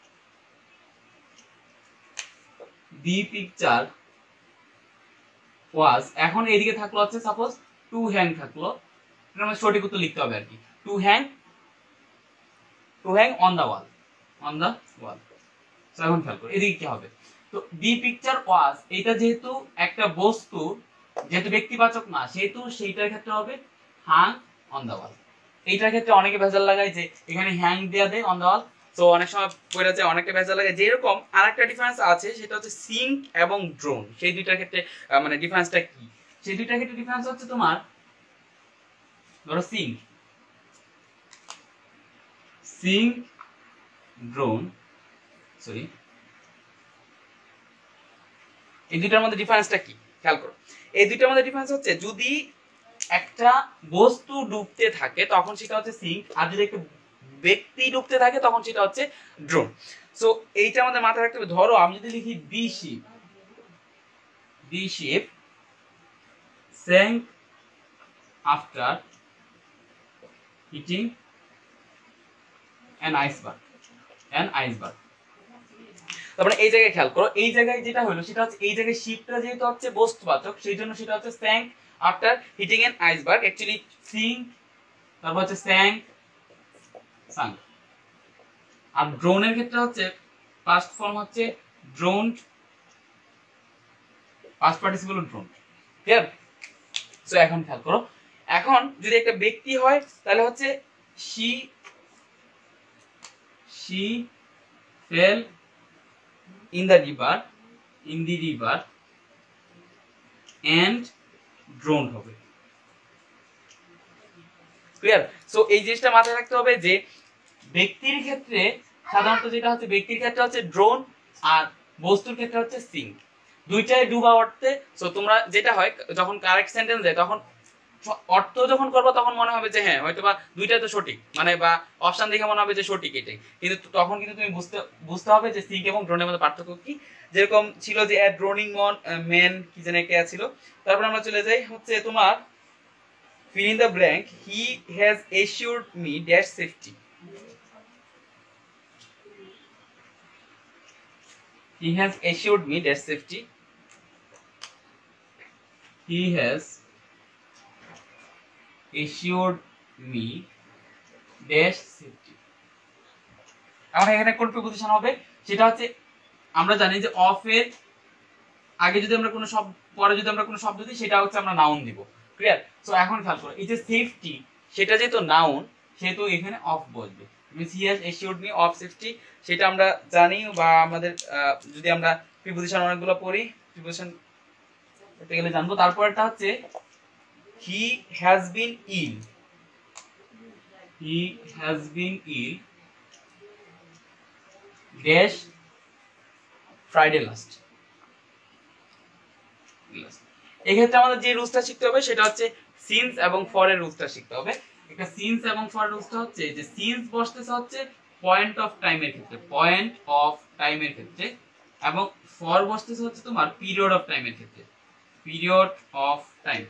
the picture ওয়াজ, এখন এদিকে থাকলো হচ্ছে সাপোজ টু হ্যাং থাকলো, এটা আমাদের সঠিক উত্তর লিখতে হবে আর কি, to hang to hang on the wall on the wall. So এখন খেয়াল করো এদিকে কি হবে, তো দি পিকচার ওয়াজ এটা যেহেতু একটা বস্তু, যেহেতু ব্যক্তিবাচক না, সেহেতু সেইটার ক্ষেত্রে হবে হাং অন দা ওয়াল। এইটার ক্ষেত্রে অনেকে ভেজাল লাগায় যে এখানে হ্যাং দেয়া দেয় অন দা ওয়াল, তো অনেক সময় পড়ে যায়, অনেকে ভেজাল লাগায়। যেরকম আরেকটা ডিফারেন্স আছে সেটা হচ্ছে সিঙ্ক এবং ড্রোন, সেই দুইটার ক্ষেত্রে মানে ডিফারেন্সটা কি, সেই দুইটার ক্ষেত্রে ডিফারেন্স হচ্ছে তোমার ধরো সিঙ্ক সিঙ্ক ড্রোন সরি এই দুইটার মধ্যে ডিফারেন্সটা কি খেয়াল করো। এই দুইটার মধ্যে ডিফারেন্স হচ্ছে যদি একটা বস্তু ডুবতে থাকে তখন সেটা হচ্ছে সিঙ্ক, আর যদি একটা ব্যক্তি ডুবতে থাকে তখন সেটা হচ্ছে ড্রোন। সো এইটা আমাদের মাথায় রাখতে হবে। ধরো আমি যদি লিখি the ship the ship sank after hitting an iceberg an iceberg, তারপরে এই জায়গায় খেয়াল করো, এই জায়গায় যেটা হলো সেটা হচ্ছে এই জায়গায় শিপটা যেহেতু হচ্ছে বস্তুবাচক, সেই জন্য সেটা হচ্ছে sank after hitting an iceberg, actually sink তারপর হচ্ছে sank sunk। আর ড্রোনের ক্ষেত্রে হচ্ছে পাস্ট ফর্ম হচ্ছে drowned, past participle drown. Clear? So এখন খেয়াল করো, এখন যদি একটা ব্যক্তি হয় তাহলে হচ্ছে she she fell in the river in the river and drowned হবে। ক্লিয়ার? সো এই জিনিসটা মাথায় রাখতে হবে যে ব্যক্তির ক্ষেত্রে সাধারণত যেটা হচ্ছে ব্যক্তির ক্ষেত্রে হচ্ছে ড্রোন, আর বস্তুর ক্ষেত্রে হচ্ছে সিঙ্ক, দুইটাই ডুবা অর্থে। সো তোমরা যেটা হয় যখন কারেক্ট সেন্টেন্স দেয় তখন অর্থ যখন করবো তখন মনে হবে যে হ্যাঁ হয়তো বা দুইটাই তো সঠিক, মানে বা অপশন দেখে মনে হবে যে সঠিক এটাই, কিন্তু তখন কিন্তু তুমি বুঝতে বুঝতে হবে যে সিঙ্ক এবং ড্রোনের মধ্যে পার্থক্য কি। যেরকম ছিল যে এ ড্রোনিং মন ম্যান কি যেন একটা ছিল। তারপর আমরা চলে যাই হচ্ছে তোমার fill in the blank, he has assured me dash safety, he has assured me dash safety, he has assured me dash safety। এখন এখানে কোন প্রিপজিশন হবে সেটা হচ্ছে আমরা জানি যে অফ এর আগে যদি আমরা কোনো শব্দ পরে যদি আমরা কোনো শব্দ দিই সেটা হচ্ছে আমরা নাউন দিব। ক্লিয়ার? সো এখন খেয়াল করো এই যে সেফটি সেটা যেহেতু নাউন সেহেতু এখানে অফ বসবে, means he has assured me of safety, সেটা আমরা জানি বা আমাদের যদি আমরা প্রিপজিশন অনেকগুলো পড়ি প্রিপজিশন পড়তে গেলে জানবো। তারপরটা হচ্ছে he has been ill, he has been ill dash Friday last. এই ক্ষেত্রে আমাদের যে রুলসটা শিখতে হবে সেটা হচ্ছে সিন্স এবং ফর এর রুলসটা শিখতে হবে। একটা সিন্স এবং ফর রুলসটা হচ্ছে যে সিন্স বসতেছে হচ্ছে পয়েন্ট অফ টাইমের ক্ষেত্রে, পয়েন্ট অফ টাইমের ক্ষেত্রে, এবং ফর বসতেছে হচ্ছে তোমার পিরিয়ড অফ টাইমের ক্ষেত্রে, পিরিয়ড অফ টাইম।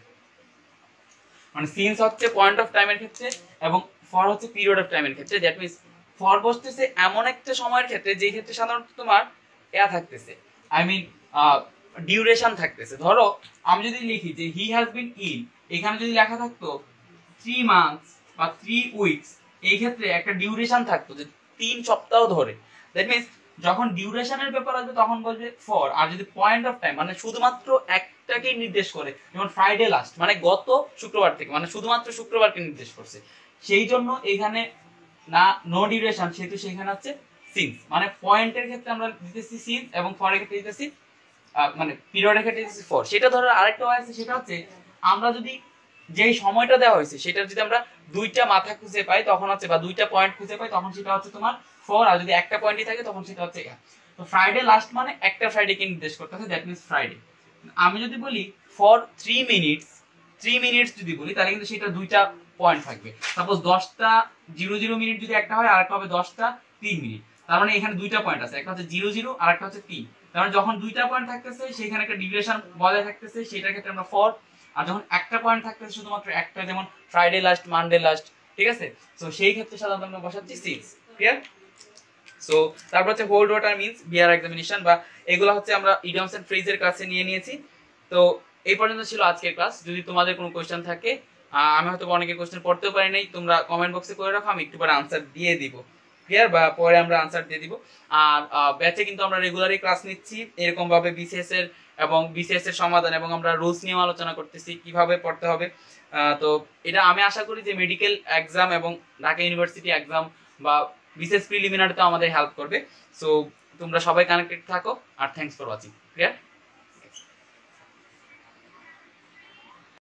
মানে সিন্স হচ্ছে পয়েন্ট অফ টাইমের ক্ষেত্রে এবং ফর হচ্ছে পিরিয়ড অফ টাইমের ক্ষেত্রে। দ্যাট মিন্স ফর বসতেছে এমন একটা সময়ের ক্ষেত্রে যে ক্ষেত্রে সাধারণত তোমার এয়া থাকতেছে, আই মিন ডিউরেশন থাকতেছে। ধরো আমি যদি লিখি যে হি হ্যাজ বিন ইল, এখানে যদি লেখা থাকতো থ্রি মান্থস বা থ্রি উইকস, এই ক্ষেত্রে একটা ডিউরেশন থাকতো যে তিন সপ্তাহ ধরে। দ্যাট মিনস যখন ডিউরেশনের ব্যাপার আসবে তখন বলবে ফর, আর যদি পয়েন্ট অফ টাইম মানে শুধুমাত্র একটাকেই নির্দেশ করে, যেমন ফ্রাইডে লাস্ট মানে গত শুক্রবার থেকে, মানে শুধুমাত্র শুক্রবারকে নির্দেশ করছে, সেই জন্য এখানে না নো ডিউরেশন, সেহেতু সেখানে হচ্ছে সিন্স। মানে পয়েন্টের ক্ষেত্রে আমরা দিতেছি সিন্স এবং ফরের ক্ষেত্রে দিতেছি মানে পিরিয়ডের ক্ষেত্রে দিতেছি ফর। সেটা ধরো আরেকটা আছে, সেটা হচ্ছে আমরা যদি যেই সময়টা দেওয়া হয়েছে সেটার যদি আমরা দুইটা মাথা খুঁজে পাই তখন হচ্ছে, বা দুইটা পয়েন্ট খুঁজে পাই তখন সেটা হচ্ছে তোমার ফর, আর যদি একটা পয়েন্টই থাকে তখন সেটা হচ্ছে এখানে। তো ফ্রাইডে লাস্ট মানে একটা ফ্রাইডেকে নির্দেশ করতেছে, দ্যাট মিনস ফ্রাইডে। আমি যদি বলি for three minutes, three minutes যদি বলি তাহলে কিন্তু সেটা দুইটা পয়েন্ট থাকবে। সাপোজ দশটা জিরো জিরো মিনিট যদি একটা হয়, আর একটা হবে দশটা তিন মিনিট, তার মানে এখানে দুইটা পয়েন্ট আছে, একটা হচ্ছে জিরো জিরো আর একটা হচ্ছে তিন। তার মানে যখন দুইটা পয়েন্ট থাকতেছে সেখানে একটা ডিউরেশন বজায় থাকতেছে, সেটার ক্ষেত্রে আমরা ফর। আর যখন একটা পয়েন্ট থাকতেছে শুধুমাত্র একটা, যেমন ফ্রাইডে লাস্ট, মানডে লাস্ট, ঠিক আছে, তো সেই ক্ষেত্রে সাধারণত আমরা বসাচ্ছি সিক্স। ক্লিয়ার? সো তারপর হচ্ছে hold water means bear examination, বা এগুলো হচ্ছে আমরা ইডিয়মস এন্ড ফ্রেজের কাছে নিয়ে নিয়েছি। তো এই পর্যন্ত ছিল আজকের ক্লাস। যদি তোমাদের কোনো কোশ্চেন থাকে, আমি হয়তো অনেকে কোশ্চেন পড়তেও পারি নাই, তোমরা কমেন্ট বক্সে করে রাখো, আমি একটু পরে আনসার দিয়ে দিব। ক্লিয়ার? বা পরে আমরা আনসার দিয়ে দিব। আর ব্যাচে কিন্তু আমরা রেগুলারই ক্লাস নিচ্ছি এরকম ভাবে, বিসিএস এর এবং বিসিএস এর সমাধান, এবং আমরা রুলস নিয়ে আলোচনা করতেছি কিভাবে পড়তে হবে। তো এটা আমি আশা করি যে মেডিকেল এক্সাম এবং ঢাকা ইউনিভার্সিটি এক্সাম বা বিসিএস প্রিলিমিনারিতে আমাদের হেল্প করবে। সো তোমরা সবাই কানেক্টেড থাকো, আর থ্যাঙ্কস ফর ওয়াচিং। ক্লিয়ার?